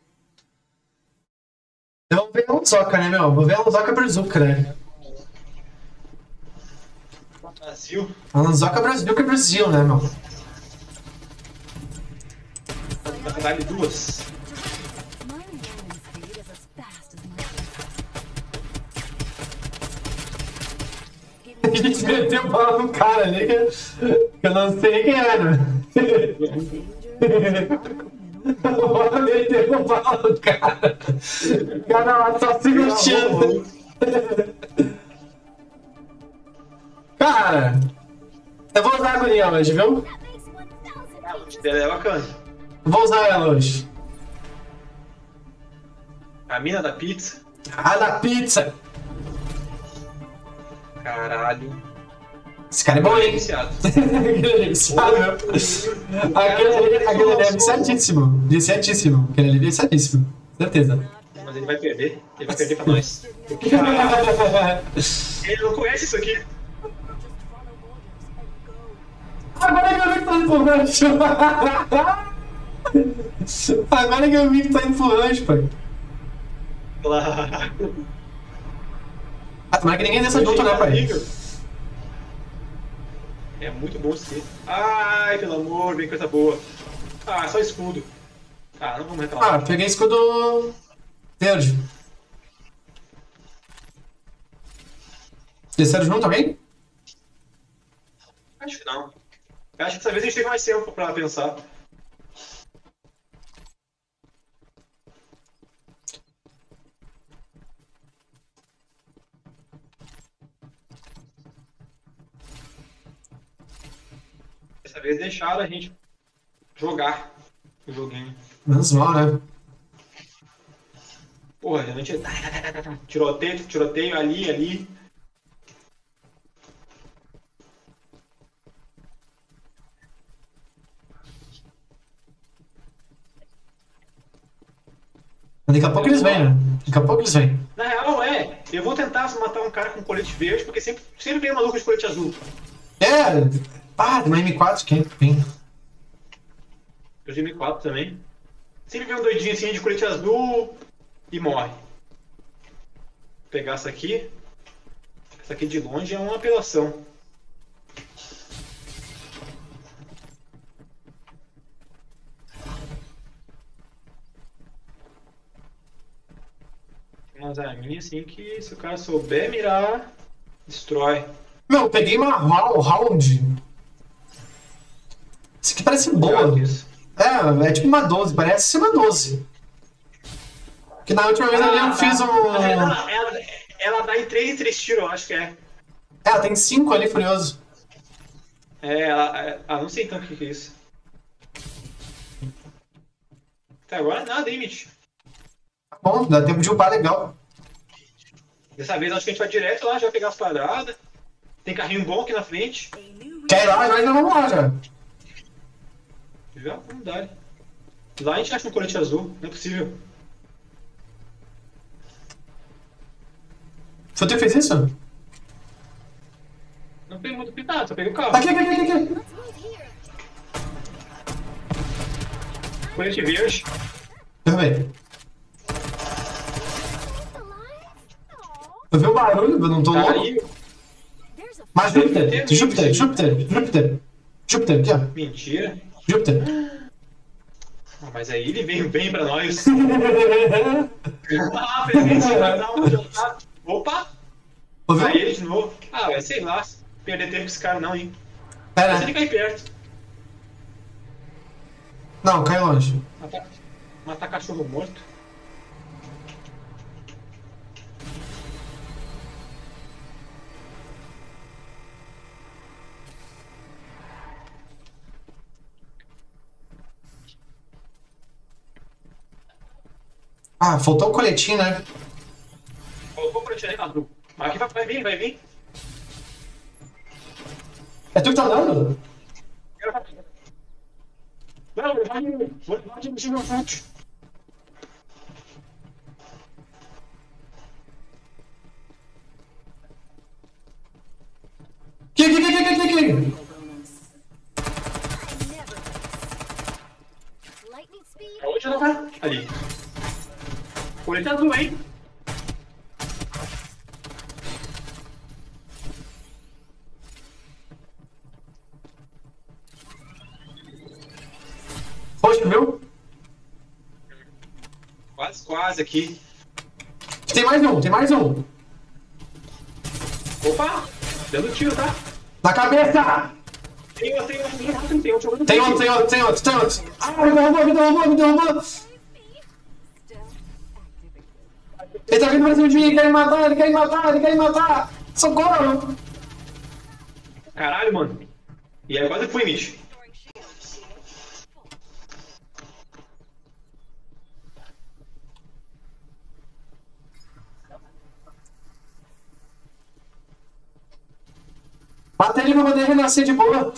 Eu vou ver a Luzoca, né, meu? Vou ver a Luzoca Brazuca, né? Brasil. A Luzoca Brasil que é Brasil, né, meu? Na verdade, duas. My reloading speed is as fast as my. A gente meteu bala no cara ali, que eu não sei quem era. Bora meter bala no cara. O cara lá só se mexendo. Cara, eu vou usar a agonia hoje, viu? Ah, o dela é bacana. Vou usar ela hoje. A mina da pizza. A da pizza. Caralho. Esse cara é bom, hein? Viciado. Aquele ali é viciado, meu. Aquele ali, aquele ali é viciadíssimo. Viciadíssimo. Aquele ali é viciadíssimo. Certeza. Mas ele vai perder. Ele vai perder pra nós. Ele não conhece isso aqui. Agora que eu vi que tá indo pro rancho. Agora que eu vi que tá indo pro rancho, pai. Claro. Ah, tomara que ninguém desça junto, né, pai? É muito bom isso aqui. Ai, pelo amor, vem coisa boa. Ah, só escudo. Ah, não vamos Ah, reclamar. peguei escudo verde. Desceram junto, alguém? Acho que não. Eu acho que dessa vez a gente tem mais tempo pra pensar. Dessa vez deixaram a gente jogar o joguinho. Menos mal, né? Porra, a gente... Tiroteio, tiroteio, ali, ali. Daqui a pouco eles vêm, né? Daqui a pouco eles vêm. Na real, é. Eu vou tentar matar um cara com colete verde, porque sempre, sempre vem um maluco de colete azul. É, pá, tem uma M quatro quem vem. Eu de M quatro também. Sempre vem um doidinho assim de colete azul e morre. Vou pegar essa aqui. Essa aqui de longe é uma apelação. umas arminhas assim que se o cara souber mirar, destrói. Meu, eu peguei uma round. Isso aqui parece boa. Isso. É, é tipo uma doze, parece ser uma doze. Que na última vez ali eu Ah, fiz tá. um. Ela, ela, ela dá em três em três tiros, eu acho que é. É, ela tem cinco ali, Furioso. É, ela. é- Ah, não sei então o que que é isso. Até agora nada, hein, Mitch? Tá bom, dá tempo de upar legal. Dessa vez acho que a gente vai direto lá, já vai pegar as quadradas. Tem carrinho bom aqui na frente. Quer ir lá? Nós ainda vamos lá já. Já, vamos dar. Lá a gente acha um colete azul, não é possível. Foi tu que fez isso? Não peguei muito pintado, só peguei o carro. Aqui, aqui, aqui, aqui. Let's move here. Colete verde. Deixa eu ver. Alive? Eu vi o barulho, eu não tô louco. Caiu. There's a Mas Júpiter, Júpiter, Júpiter, Júpiter. Júpiter, aqui, ó. Mentira. Júpiter. Ah, mas aí ele veio bem pra nós. Ah, presente, vai dar um jantar. Opa! Ouviu? Aí ele de novo. Ah, vai, sei lá. Perder tempo com esse cara não, hein? Pera. Mas ele cai perto. Não, cai longe. Matar, matar cachorro morto. Ah, faltou o coletinho, né? Colocou pra tirar azul. Mas aqui vai, vai vir, vai vir. É tu que tá dando? Não, vai vir. Vou levar de mexer meu fonte. Aqui, aqui, aqui, aqui, aqui, aqui. never. Lightning speed. Onde ela vai? Ali. Colete azul, hein? Poxa, viu? Quase, quase aqui. Tem mais um, tem mais um. Opa! Dando tiro, tá? Na cabeça! Tem outro, tem outro, tem outro, tem outro. Tem outro, tem outro, tem outro, tem outro. Ah, me derrubou, me derrubou, me derrubou. Ele tá vindo pra cima de mim, ele quer me matar, ele quer me matar, ele quer me matar. Socorro! Caralho, mano. E aí quase fui, Mitch. Mata ele pra poder renascer de boa.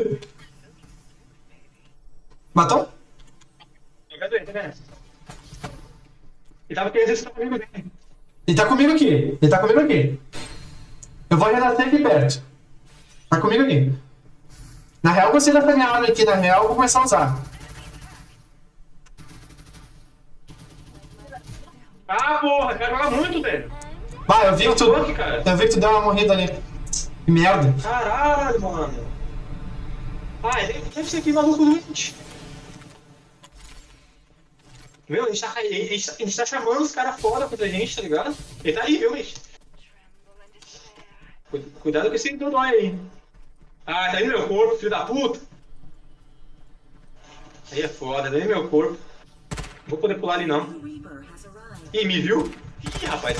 Matou? Cadê ele, né? Ele tava querendo estar comigo dele. Ele tá comigo aqui, ele tá comigo aqui. Eu vou renascer aqui perto. Tá comigo aqui. Na real, eu gostei dessa minha arma aqui, na real, eu vou começar a usar. Ah, porra, quero jogar muito, velho. Vai, eu vi que tu. Fuck, cara. Eu vi que tu deu uma morrida ali. Que merda. Caralho, mano. Ah, ele deve ser aqui maluco doente. Meu, a gente tá, a gente tá, a gente tá chamando os caras foda contra a gente, tá ligado? Ele tá aí, viu, bicho? Cuidado com esse dodói aí. Ah, tá aí no meu corpo, filho da puta. Aí é foda, tá aí no meu corpo. Não vou poder pular ali não. The Reaper has arrived. Ih, me viu? Ih, rapaz.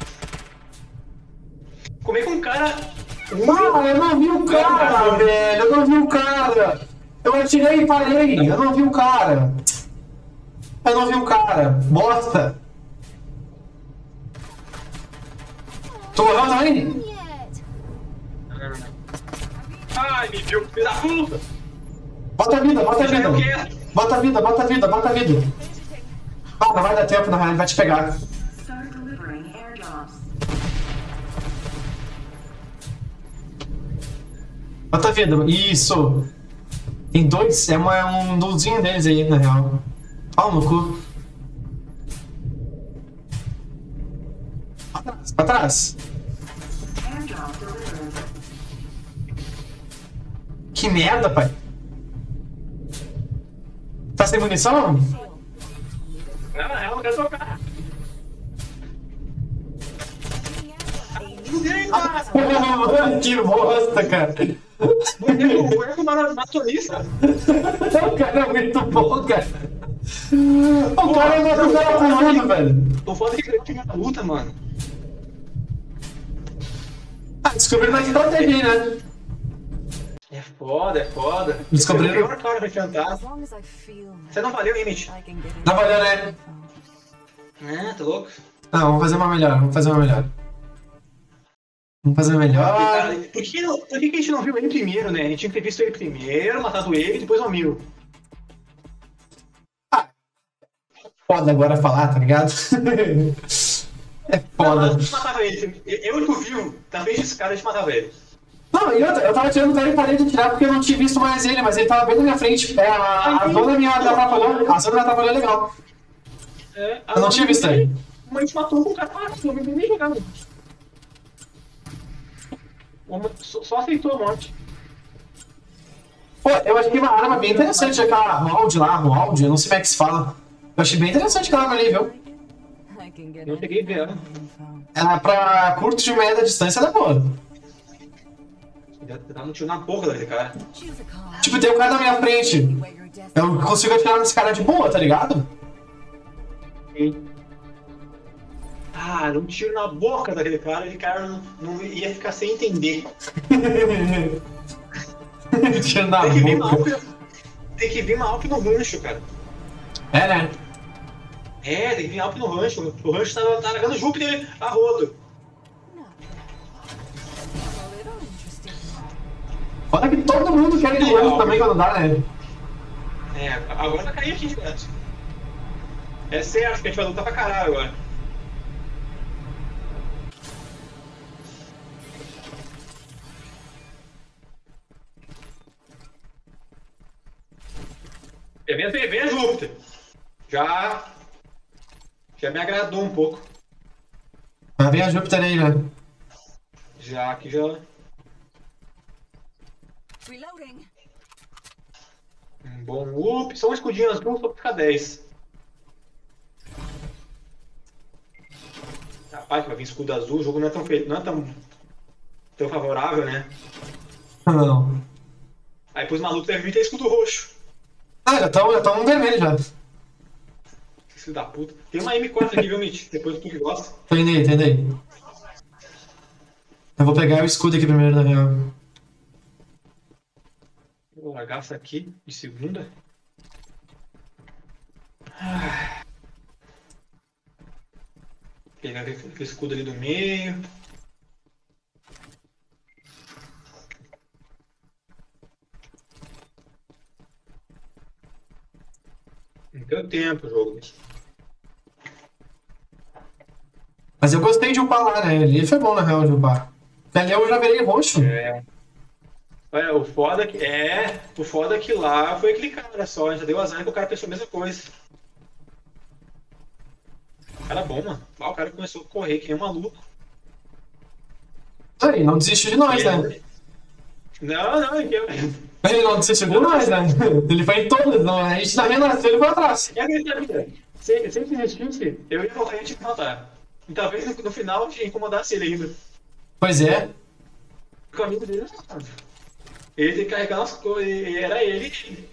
Como é que um cara... Mano, eu não vi o cara, velho. Eu não vi o cara. Eu atirei e parei. Eu não vi o cara. Eu não vi o cara. Bosta. Tu morreu também? Yet. Ai, me viu, filho da puta. Bota a vida, bota a Já vida. eu quero. Bota a vida, bota a vida, bota a vida. Ah, não vai dar tempo, na real, ele vai te pegar. Start delivering airdrops. Bota a vida, isso. Tem dois, é, uma, é um duzinho deles aí, na real. Pau no cu. Atrás, pra trás. Airdrop delivered. Que merda, pai. Tá sem munição? Não, na real, eu não quero tocar. fudeu, cara. Mano, que bosta, cara. O boneco maratonista. O cara é muito bom, cara. O cara é muito bom, velho. Tô foda que ele tem uma luta, mano. Ah, descobriram uma estratégia, né? É foda, é foda. Descobriram- Esse é o pior cara pra enfrentar. As long as I feel Você não valeu, Image. I can get in. Tá valendo, né? É, tá louco. Não, vamos fazer uma melhor, vamos fazer uma melhor. Vamos fazer uma melhor. Cara, por que, não- por que que a gente não viu ele primeiro, né? A gente tinha que ter visto ele primeiro, matado ele e depois o amigo. Foda agora falar, tá ligado? É Não, foda. a gente matava ele. Eu e o viu, tá vendo esse cara, a gente matava ele. Não, e outra, eu tava tirando o cara e parei de tirar porque eu não tinha visto mais ele, mas ele tava bem na minha frente. É, a, a zona me atrapalhou, a zona me atrapalhou legal. É, Eu não tinha visto ele. Mas a gente matou com o cara, ah, não vi nem jogar, mano. Só, só aceitou a morte. Pô, eu achei uma arma bem interessante, aquela Roald lá, Roald, eu não sei como é que se fala. Eu achei bem interessante aquela arma ali, viu? I can get Não in. peguei vela. Ela pra curto de média distância ela é boa. Dá um tiro na boca daquele cara. Choose a call. Tipo, tem um cara na minha frente. Where your destiny Eu consigo atirar nesse cara de boa, tá ligado? Ah, um tiro na boca daquele cara, aquele cara não, não ia ficar sem entender. Tiro na Tem que vir mal, boca. tem que vir mal no rancho, cara. É, né? É, tem que vir alto no rancho. O rancho tá, tá largando Júpiter a rodo. a little interesting. Olha que todo mundo quer ir no rancho também quando dá, né? É, agora vai cair aqui direto. É certo que a gente vai lutar pra caralho agora. Vem, vem, vem a Júpiter. Já. Já me agradou um pouco. Mas vem a Júpiter aí, né? Já que já. Reloading. Um bom up. Só um escudinho azul só pra ficar dez. Rapaz, que vai vir escudo azul, o jogo não é tão feito, não é tão, tão favorável, né? Não. Aí pros malucos devem vir ter escudo roxo. Ah, já estão já tão no vermelho já. Filho da puta. Tem uma M quatro aqui, viu, Mitch? Depois tu que gosta. Entendei, entendei. Eu vou pegar o escudo aqui primeiro, na real. Vou largar essa aqui de segunda. Ah. Pegar aquele escudo ali do meio. Não deu tempo o jogo. Mas eu gostei de upar lá, né? Ali foi bom, na real, de upar. Porque ali eu já virei roxo. É. Olha, o foda que. É, o foda que lá foi aquele cara só. Já deu azar que o cara pensou a mesma coisa. Cara bom, mano. Ah, o cara começou a correr que nem um maluco. Aí, não desistiu de nós, né? Não, não, é que eu. Ele não desistiu de nós, né? Ele foi em todas, não. A gente tá renasceu, ele foi atrás. É aquele da vida. Se, se ele existisse, eu ia morrer de matar. E talvez no, no final te incomodasse ele ainda. Pois é. O caminho dele é fácil. Ele tem que carregar as coisas, e era ele.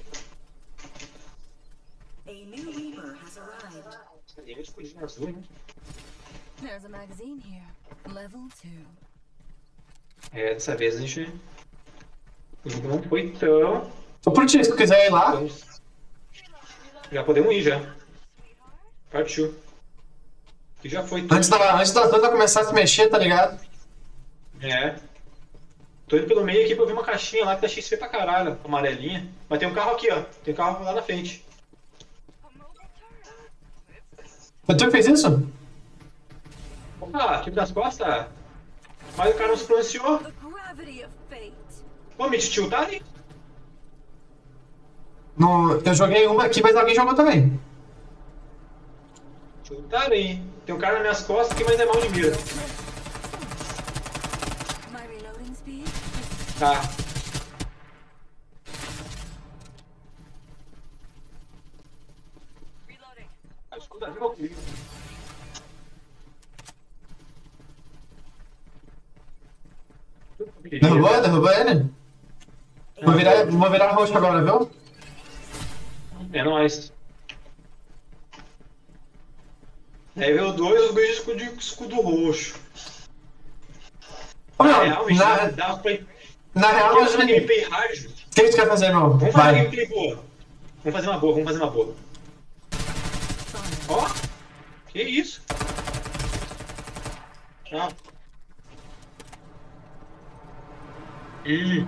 A new Reaper has arrived. Ele é escudinho azul, né? There's a magazine here. Level two. É, dessa vez a gente. O jogo não foi tão. Tô por ti, se tu quiser ir lá. tão... Já podemos ir já. Partiu. Que já foi tudo. Antes da, antes da Tanda começar a se mexer, tá ligado? É. Tô indo pelo meio aqui pra ver uma caixinha lá que tá X P pra caralho, amarelinha. Mas tem um carro aqui, ó. Tem um carro lá na frente. Foi tu que fez isso? Opa, tipo das costas. Mas o cara não se pronunciou. The gravity of fate. Pô, me tiltar ali. No, eu joguei uma aqui, mas alguém jogou também. Tiltar aí. Tem um cara nas minhas costas aqui, mas é mal de mira. My reloading speed. Tá. Reloading. Ah, escuta, viu comigo. Derrubou? Derrubou ele? Vou virar, vou virar roxo agora, viu? É nóis. Level dois, os bichos escudo, escudo roxo. Ô, Na meu, real, bicho, na, dá pra... na real, Vamos fazer uma o gameplay hard. que a gente quer fazer, meu? Vamos fazer uma Vai. gameplay boa. Vamos fazer uma boa, vamos fazer uma boa. Ó, que isso? Tchau. Hum.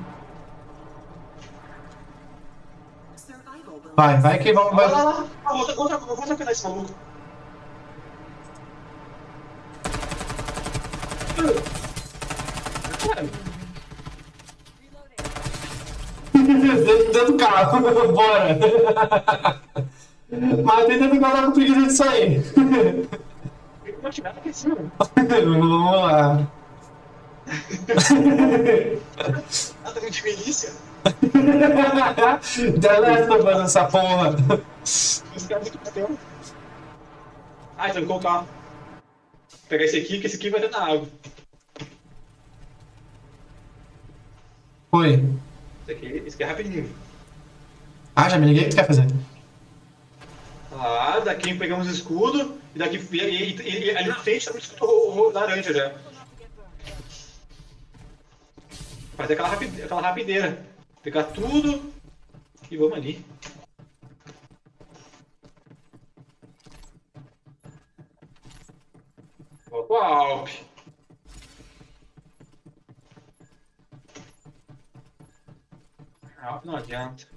Survival bonus. Vai, vai que vamos. Vai Vai. lá, lá. Ah, vou, vou, vou, vou sacanear esse maluco. Cara, dentro, dentro do carro, bora. Mas tem dentro do carro com preguiça disso aí. eu vou tirar aqui em cima. Vamos lá. Ah, tá de milícia? Deleta fazendo essa porra. Os caras do castelo. Ah, então vou colocar. Vou pegar esse aqui, que esse aqui vai estar na água. Foi. Esse aqui, esse aqui é rapidinho. Ah, já me liguei. O que tu quer fazer? Ah, daqui pegamos o escudo, e daqui e, e, e, e ali na frente tá um escudo ro- ro- laranja já. Fazer aquela, rapide, aquela rapideira. Pegar tudo e vamos ali. Volta o Alp. Alp não adianta.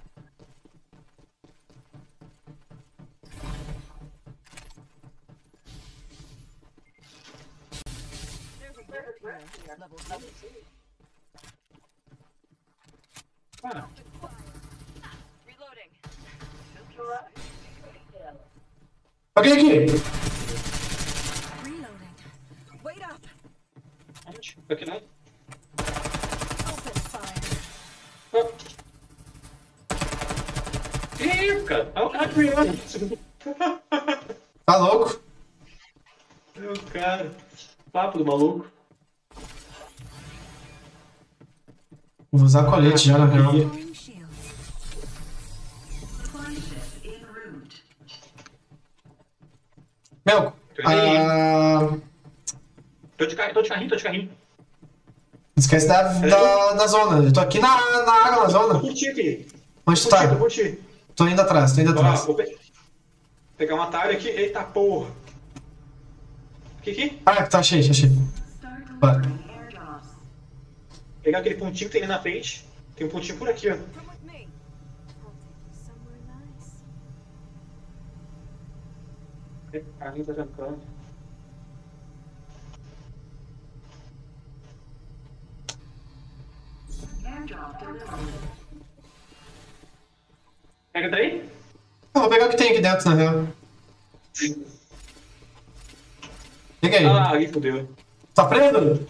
Level two. Ah, Reloading. Alguém aqui? Reloading. Wait up. onde? Aqui não. Open fire. Ah. Ih, cara. Olha o cara criando. Tá louco? Meu cara. Papo do maluco. Vou usar colete já na real. Throwing shields. Supply ship en route. Meu, ah, Tô de carrinho, tô de carrinho, tô de carrinho. esquece da, da, da zona. Eu tô aqui na, na água, na Tô zona. por ti aqui. Onde tu Tô por ti, tá? tô por ti. Tô indo atrás, tô indo Ó, atrás. vou pe- pegar um atalho aqui. Eita porra. Aqui, aqui. Ah, tá, achei, achei. Start Vai. delivering airdrops. Pegar aquele pontinho que tem ali na frente. Tem um pontinho por aqui, ó. Come with me. I'll take you somewhere nice. O carrinho tá trancando. Airdrop delivered. Pega daí? Eu vou pegar o que tem aqui dentro, na real. Peguei. Ah, aí fudeu. Tá preso?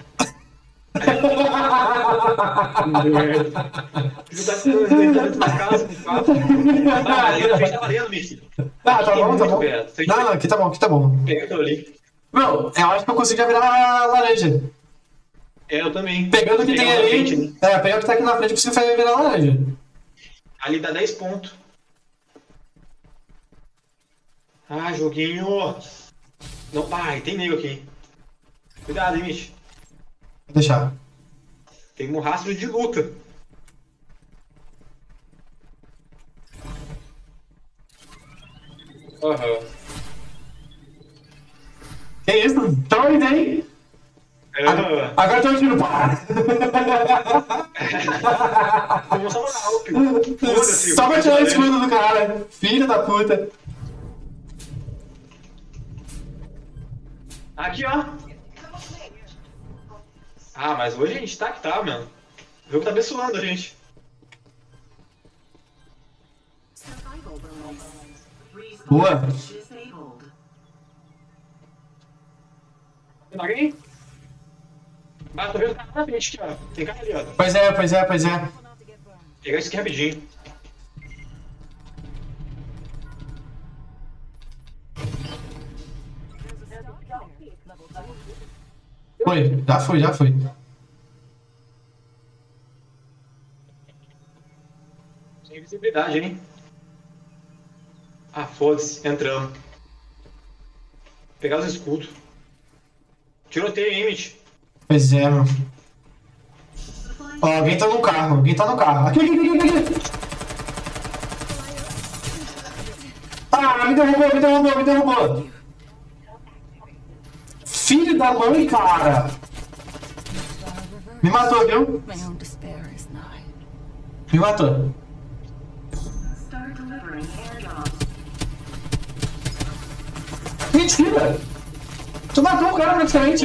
Você tá dentro da casa com quatro. Tá valendo, a gente tá valendo, Mickey. Ah, tá bom, tá bom. Beto. Você Não, não, aqui tá bom, aqui tá bom. pega aquilo ali. Meu, eu acho que eu consigo já virar laranja. É, eu também. Pegando o que Pegar tem na frente, ali. né? É, pegando o que tá aqui na frente, eu consigo virar laranja. Ali dá dez pontos. Ah, joguinho. Não, pai, tem nego aqui. Cuidado, hein, Mitch. Vou deixar. Tem um rastro de luta. Aham. Que isso? Doido, hein? Aham. Agora tô tiro. Vamos só mandar Alp. Foda-se. Só pra tirar o escudo do cara. Filho da puta. Aqui, ó. Ah, mas hoje a gente tá que tá, mano. O jogo tá abençoando a gente. Survival bonus. Boa. Respawn disabled. Tem alguém? Ah, tô vendo o cara na frente aqui, ó. Tem cara ali, ó. Pois é, pois é, pois é. Careful not to get burned. Pegar isso aqui rapidinho. There's a stock here. Level two. Foi, já foi, já foi. Visibilidade, hein? Ah, foda-se. Entramos. Pegar os escudos. Tiroteio, hein, Mitch? Pois é, meu. Ó, alguém tá no carro, alguém tá no carro. Aqui, aqui, aqui, aqui, aqui. Ah, me derrubou, me derrubou, me derrubou. Filho da mãe, cara. Me matou, viu? My own despair is nigh. Me matou. Start delivering airdrops. Mentira! Tu matou o cara praticamente.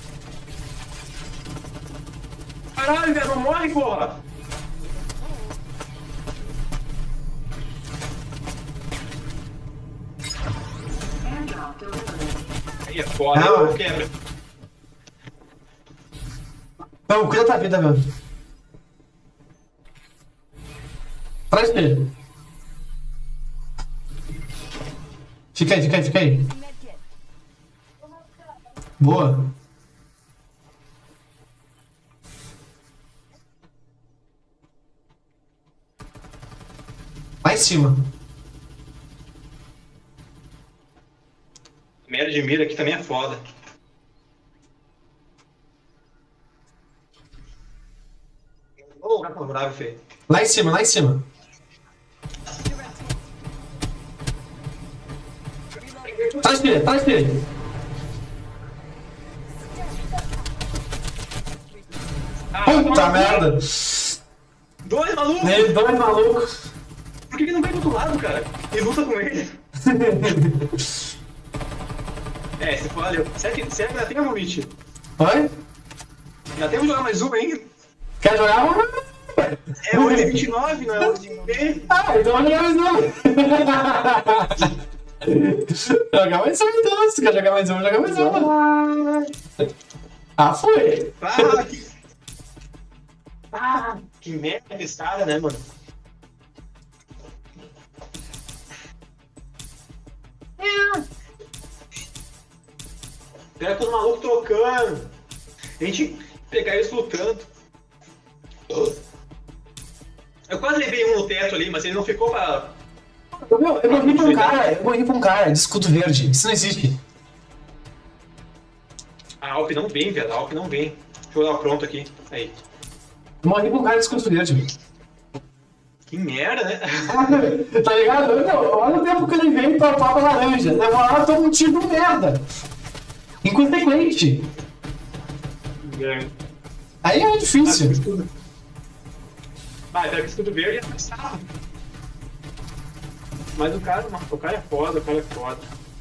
Caralho, velho, não morre, porra! Airdrop delivered. Aí é foda, Ah, eu mano. quebra. Não, cuida da vida, meu. Atrás dele. Fica aí, fica aí, fica aí. Boa. Lá em cima. Merda de mira aqui também é foda. Ô, lugar favorável, feio. Lá em cima, lá em cima. Atrás dele, atrás dele. Ah, Puta toma- merda. Dois malucos! Ele, dois malucos. Por que que não vem do outro lado, cara? E luta com ele. É, se for, valeu. Será que, será que ainda tem um Mitch? Oi? Já temos que jogar mais uma ainda. Quer jogar uma? É oito e vinte e nove, não é oito e vinte. Ah, então vamos jogar mais uma. Jogar mais uma então. Se quer jogar mais uma, joga mais uma. Ah, foi. Ah, que... Ah, que merda esse cara, né, mano? Pega todo maluco trocando. A gente pegar eles lutando. Eu quase levei um no teto ali, mas ele não ficou pra... Meu, eu morri pra um cara, eu morri pra um cara de escudo verde. Isso não existe. A Alp não vem, velho. A Alp não vem. Deixa eu dar o pronto aqui. Aí. Eu morri pra um cara de escudo verde. Que merda, né? Tá ligado? Não, olha o tempo que ele veio pra papa laranja. Levou lá, toma um tiro de merda. Inconsequente. Aí é difícil. Ah, pega escudo verde e é passado. Mas o cara, o cara é foda, o cara é foda.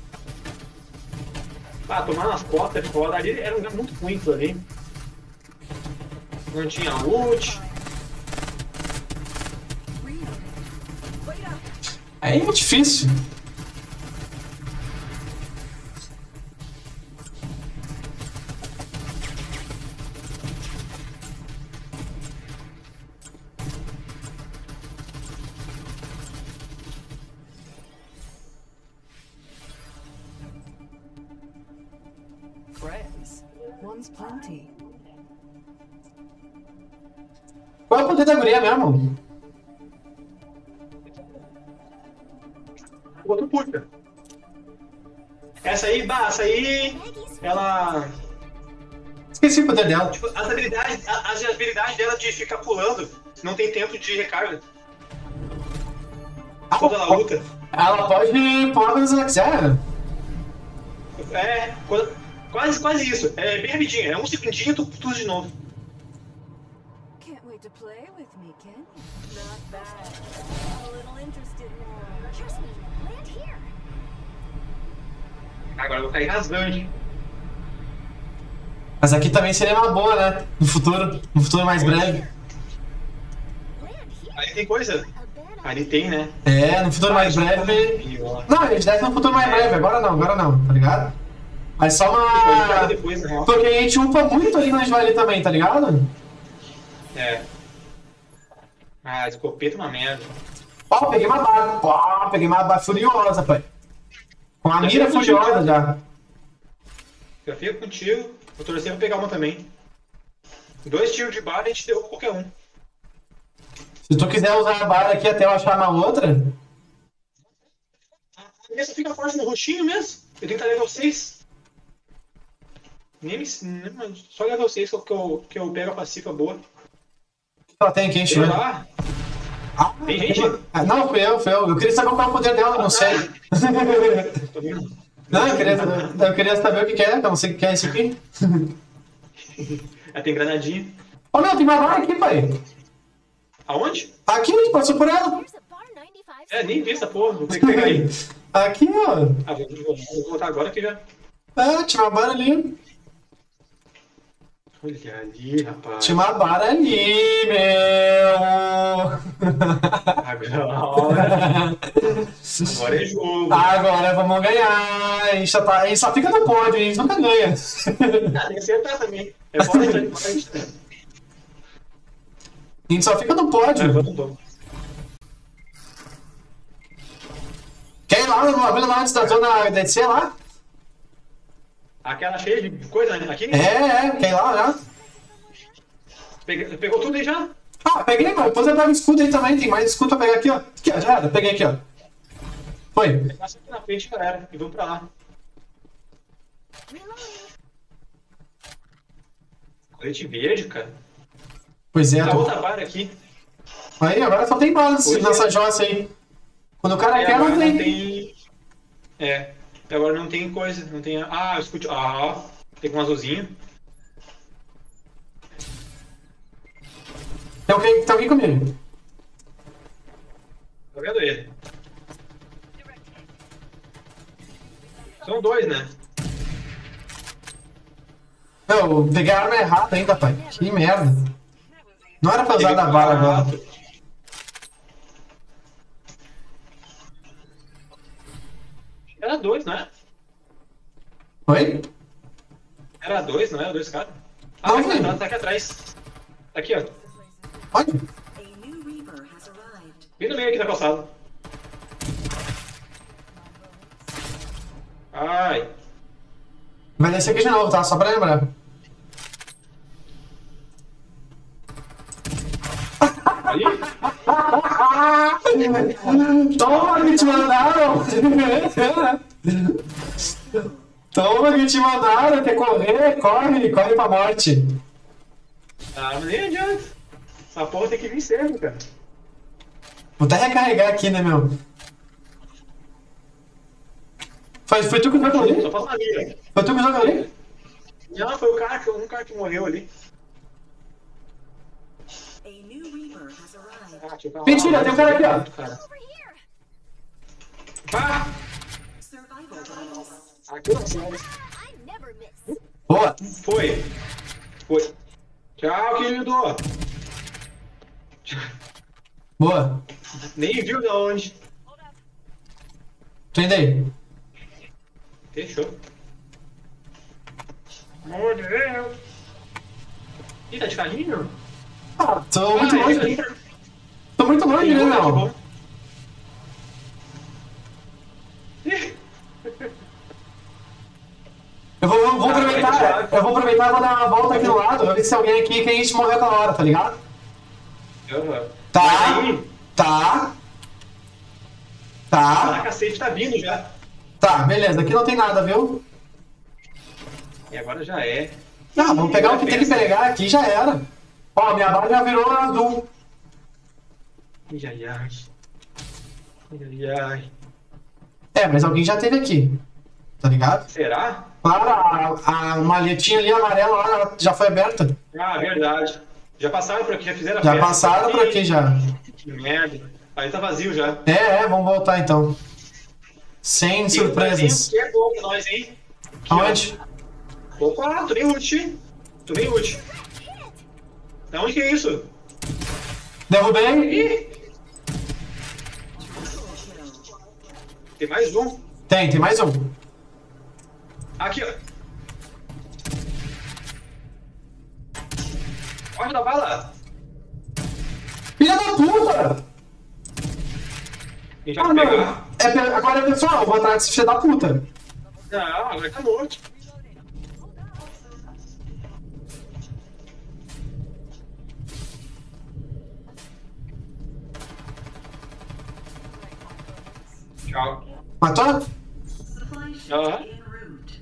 Ah, tomar nas costas é foda. Ali era um lugar muito ruim aquilo ali. Não tinha ult. Aí é difícil. Friends. One's plenty. Qual é o poder da guria mesmo? O outro puxa. Essa aí, bah, essa aí, ela... Esqueci o poder dela. Tipo, as habilidades, a- as habilidades dela de ficar pulando, não tem tempo de recarga. Quando ela luta. Ela pode pular quando ela quiser. É, quando- quase, quase isso. É bem rapidinho, é um segundinho e tu tudo de novo. Can't wait to play with me, can you? Not bad. A little interested more. Trust me, land here. Agora eu vou cair rasgante. Mas aqui também seria uma boa, né? No futuro. No futuro mais breve. Ali tem coisa? Ali tem, né? É, no futuro mais breve. Pior. Não, eles devem no futuro mais breve. Agora não, agora não, tá ligado? Mas só Pode uma. jogar depois, na real. Porque a gente upa muito ali na Vale também, tá ligado? É. Ah, escopeta é uma merda. Ó, peguei uma barra. Ó, peguei uma barra furiosa, pai. Com a Já mira fica contigo, furiosa né? já. Já fica contigo. Vou torcer pra pegar uma também. Dois tiros de bala e a gente derruba qualquer um. Se tu quiser usar a vara aqui até eu achar uma outra... Essa fica forte no roxinho mesmo. Eu tenho que estar level seis. Nem me... nem- Só level seis que eu, que eu, que eu pego a passiva boa. Ela tem aqui, Sei deixa eu ver. lá. Ah, Tem gente? ah, não, fui eu, fui eu. Eu queria saber qual é o poder dela, eu não sei. Tô vendo. Não, eu queria, eu queria saber o que que é, que eu não sei o que que é isso aqui. Aí tem granadinha. Ô meu, tem uma vara aqui, pai. Aonde? Aqui, a gente passou por ela. Here's a bar ninety-five. É, nem vi essa porra. Vou ter que pegar aí. Aqui, ó. Ah, vou, vou, vou voltar agora que já... É, tinha uma vara ali. Olha ali, rapaz. Tinha uma vara ali, meu. Agora... Agora é jogo. Agora vamos ganhar. A gente, só tá, a gente só fica no pódio, a gente nunca ganha. Ah, tem que acertar também. É fora de A gente só fica no Ah, pódio. agora não tô. Quer ir lá no abrindo lá antes da zona D C lá? Aquela cheia de coisa, né? Aqui? É, é, quer ir lá já? Pegou, pegou tudo aí já? Ah, peguei, mano. Depois eu pego o escudo aí também. Tem mais escudo pra pegar aqui, ó. Aqui, ó. Já era. Peguei aqui, ó. Foi. Passa aqui na frente, galera. E vamos pra lá. Reloading. Colete verde, cara. Pois é. Tá Tô... outra barra aqui. Aí, agora só tem bala nesse- Pois é. nessa jossa aí. Quando o cara E quer, agora não não tem. tem... É. E agora não tem coisa. Não tem... Ah, escute... Ah, tem um azulzinho. Tem alguém, tem alguém comigo. Tá vendo ele? São dois, né? Eu peguei a arma errada ainda, pai. Que merda. Não era pra usar da vara agora. Era dois, não é? Oi? Era dois, não era dois caras? Ah, Não, tá aqui, filho. tá, tá aqui atrás. Tá aqui, ó. Onde? A new Reaper has arrived. Bem no meio aqui da calçada. Ai. Vai descer aqui de novo, tá? Só pra lembrar. Ali? Toma que te mandaram! Toma que te mandaram! Quer correr? Corre! Corre pra morte! Ah, mas nem adianta. Essa porra tem que vir sempre, cara. Vou até recarregar aqui, né, meu? Foi, foi tu que jogou ali? Só passa na mira. Foi tu que jogou ali? Não, foi o cara, que- um cara que morreu ali. A new Reaper has arrived. Ah, deixa eu falar. Mentira, tem um cara aqui, ó. Cara. Over here. Ah! Survival bonus. Aqui não sai. I never miss. Boa! Foi. Foi. Tchau, querido. Boa! Nem viu de onde. Tu ainda aí? Fechou. Meu Deus. Ih, tá de carrinho? Ah, tô muito Ah, longe. é, Tô muito longe, né, que meu? bom. Ih, Eu vou, eu vou Ah, aproveitar, suave. eu vou aproveitar e vou dar uma volta aqui no lado, pra ver se alguém aqui que a gente morreu aquela hora, tá ligado? aham. Tá, Mas aí, tá, tá, caraca, a safe tá vindo já. tá, beleza, aqui não tem nada, viu? E agora já é. Ah, vamos pegar o que tem que pegar aqui, já era. Ó, minha barra já virou azul. Ai, ai, ai. Ai, ai, ai. É, mas alguém já teve aqui, tá ligado? Será? Claro, a, a malhetinha ali amarela lá já foi aberta. Ah, verdade. Já passaram por aqui, já fizeram a Já festa. passaram por aqui já. Que merda. Aí tá vazio já. É, é, vamos voltar então. Sem Tem um surpresas. Que é bom pra nós, hein? Aqui, ó. Aonde? Opa, tu nem ult. Tu nem ult. Da onde que é isso? Derrubei? Ih! Tem mais um. Tem, tem mais um. Aqui, ó. Olha da bala. Filha da puta! A gente Ah, vai mano, pegar. é, pe- agora é pessoal, eu vou atrás desse filho da puta. Não, agora tá morto. Tchau. Matou? Supply ship Aham. en route.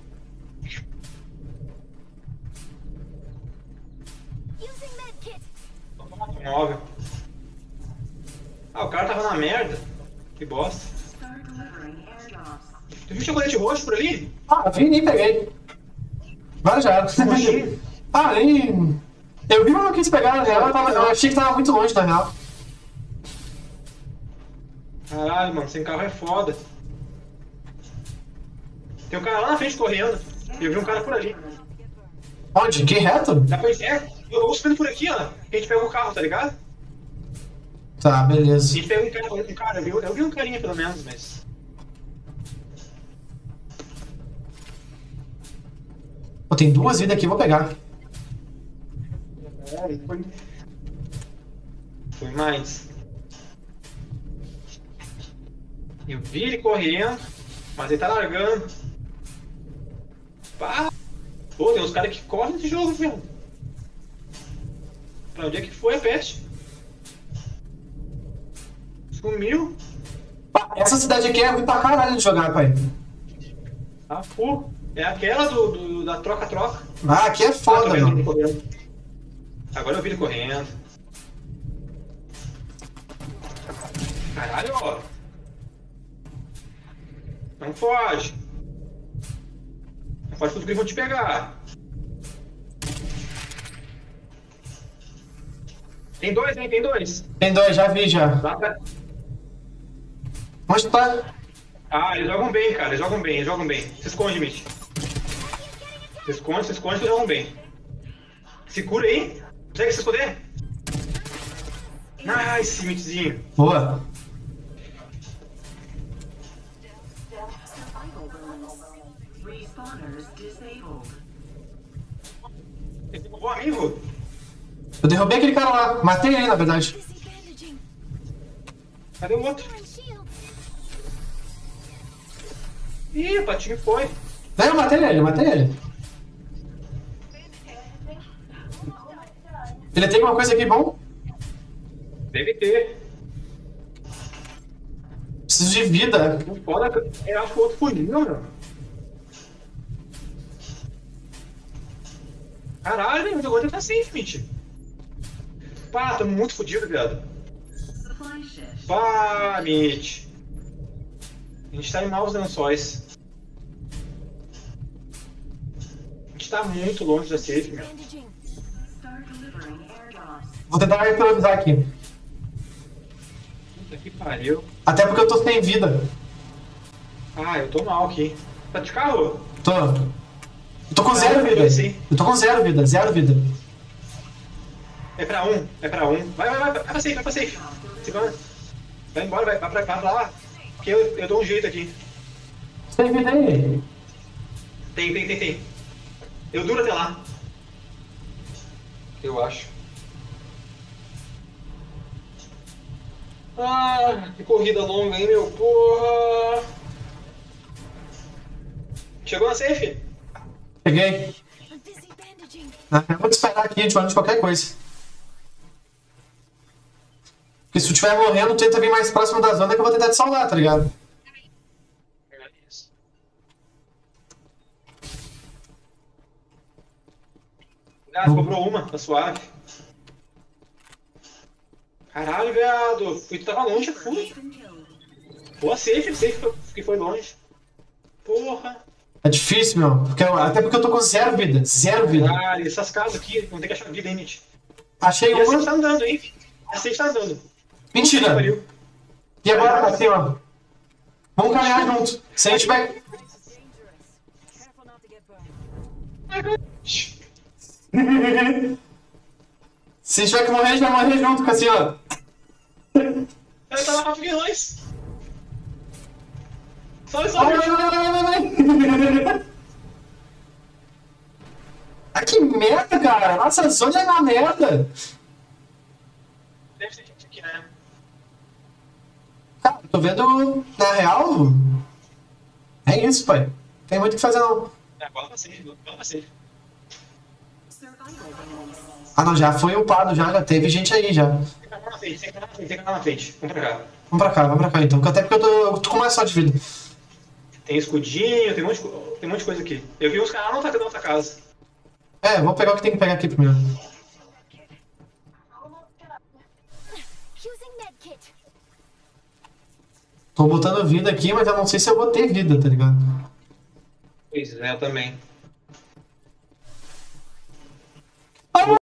Using medkit. Móvel. Ah, o cara tava na merda. Que bosta. Start delivering airdrops. Tu viu o chocolate roxo por ali? Ah, vi, nem peguei. Agora já era. Roxinho. Ah, nem... Eu vi, mas não quis pegar, na real. Eu, tava... eu achei que tava muito longe, na real. Caralho, mano, sem carro é foda. Tem um cara lá na frente correndo. Eu vi um cara por ali. Onde? Que reto? Dá pra gente. É, eu vou subindo por aqui, ó. A gente pega o carro, tá ligado? Tá, A beleza. gente pega um cara, um cara eu, vi, eu vi um carinha pelo menos, mas. Pô, tem duas vidas aqui, vou pegar. É, foi. Foi mais. Eu vi ele correndo, mas ele tá largando. Pá! Pô, tem uns caras que correm nesse jogo, velho. Pra onde é que foi a peste? Sumiu. Pá, essa cidade aqui é ruim pra caralho de jogar, pai. Ah, pô. É aquela do, do- da troca-troca. Ah, aqui é Ah, tô foda, vendo ele meu. correndo. Agora eu vi ele correndo. Caralho, ó. Não foge. Não foge porque eles vão te pegar. Tem dois, hein? Tem dois. Tem dois, já vi, já. Lá pra... Onde tá? Ah, eles jogam bem, cara. Eles jogam bem, eles jogam bem. Se esconde, Mitch. Se esconde, se esconde, eles jogam bem. Se cura aí. Consegue se esconder? Nice, Mitchzinho. Boa. Survival bonus. Respawners disabled. Esse é um bom amigo. Eu derrubei aquele cara lá. Matei ele, na verdade. Disengaging. Cadê o outro? Throwing shield. Ih, o patinho foi. Não, eu matei ele, eu matei ele. Ele tem uma coisa aqui bom? Deve ter. Preciso de vida. Não pode. Eu acho que o outro fugiu, mano. Caralho, mas agora tá safe, Mitch. Pá, tamo muito fodido, viado. Supply ship. Pá, Mitch. A gente tá em maus lençóis. A gente tá muito longe da safe, meu. Bandaging. Start delivering airdrops. Vou tentar improvisar aqui. Puta que pariu. Até porque eu tô sem vida. Ah, eu tô mal aqui. Tá de carro? Tô. Eu tô com Ah, zero eu vida. pensei. Eu tô com zero vida, zero vida. É pra um, é pra um. Vai, vai, vai, vai pra safe, vai pra safe. Segura. Vai embora, vai, vai pra cá, pra lá. Porque eu, eu dou um jeito aqui. Sem vida aí. Tem, tem, tem, tem. Eu duro até lá. Eu acho. Ah, que corrida longa, hein, meu? Porra! Chegou na safe? Peguei. I'm busy bandaging. Ah, eu vou te esperar aqui, a gente vai de qualquer coisa. Porque se tu estiver morrendo, tenta vir mais próximo da zona que eu vou tentar te salvar, tá ligado? Ah, sobrou uma, tá suave. Caralho, viado. Fui, tu tava longe, Has fui. been killed. Pô, safe, safe que foi longe. Porra. É difícil, meu. Porque eu- até porque eu tô com zero vida. Zero vida. Caralho, essas casas aqui, vão ter que achar vida, hein, Nietzsche. Achei E a safe tá uma. andando, hein? A safe tá andando. Puta que Mentira. pariu. E agora, assim, ó. Vamos caminhar junto. Se a gente vai. Dangerous. Careful not to get burned. Se a gente tiver que morrer, a gente vai morrer junto, Cassiano. Ele tá lá rápido que nós. Só isso, Vai, vai, vai, vai, vai, vai. Ah, que merda, cara. Nossa, a zona é uma merda. Deve ser gente aqui, né? Cara, tô vendo, na real, é isso, pai. Tem muito o que fazer, não. É, bola pra safe, bola pra safe. Survival Ah não, já foi upado, já, já teve gente aí já. Tem canal na frente, tem canal na frente, tem canal na frente. Vamos pra cá. Vamos pra cá, vamos pra cá então. Até porque eu tô, eu tô com mais só de vida. Tem escudinho, tem um monte de, co- tem um monte de coisa aqui. Eu vi uns caras na outra, na outra casa. É, vou pegar o que tem que pegar aqui primeiro. Using medkit. Tô botando vida aqui, mas eu não sei se eu vou ter vida, tá ligado? Pois é, eu também.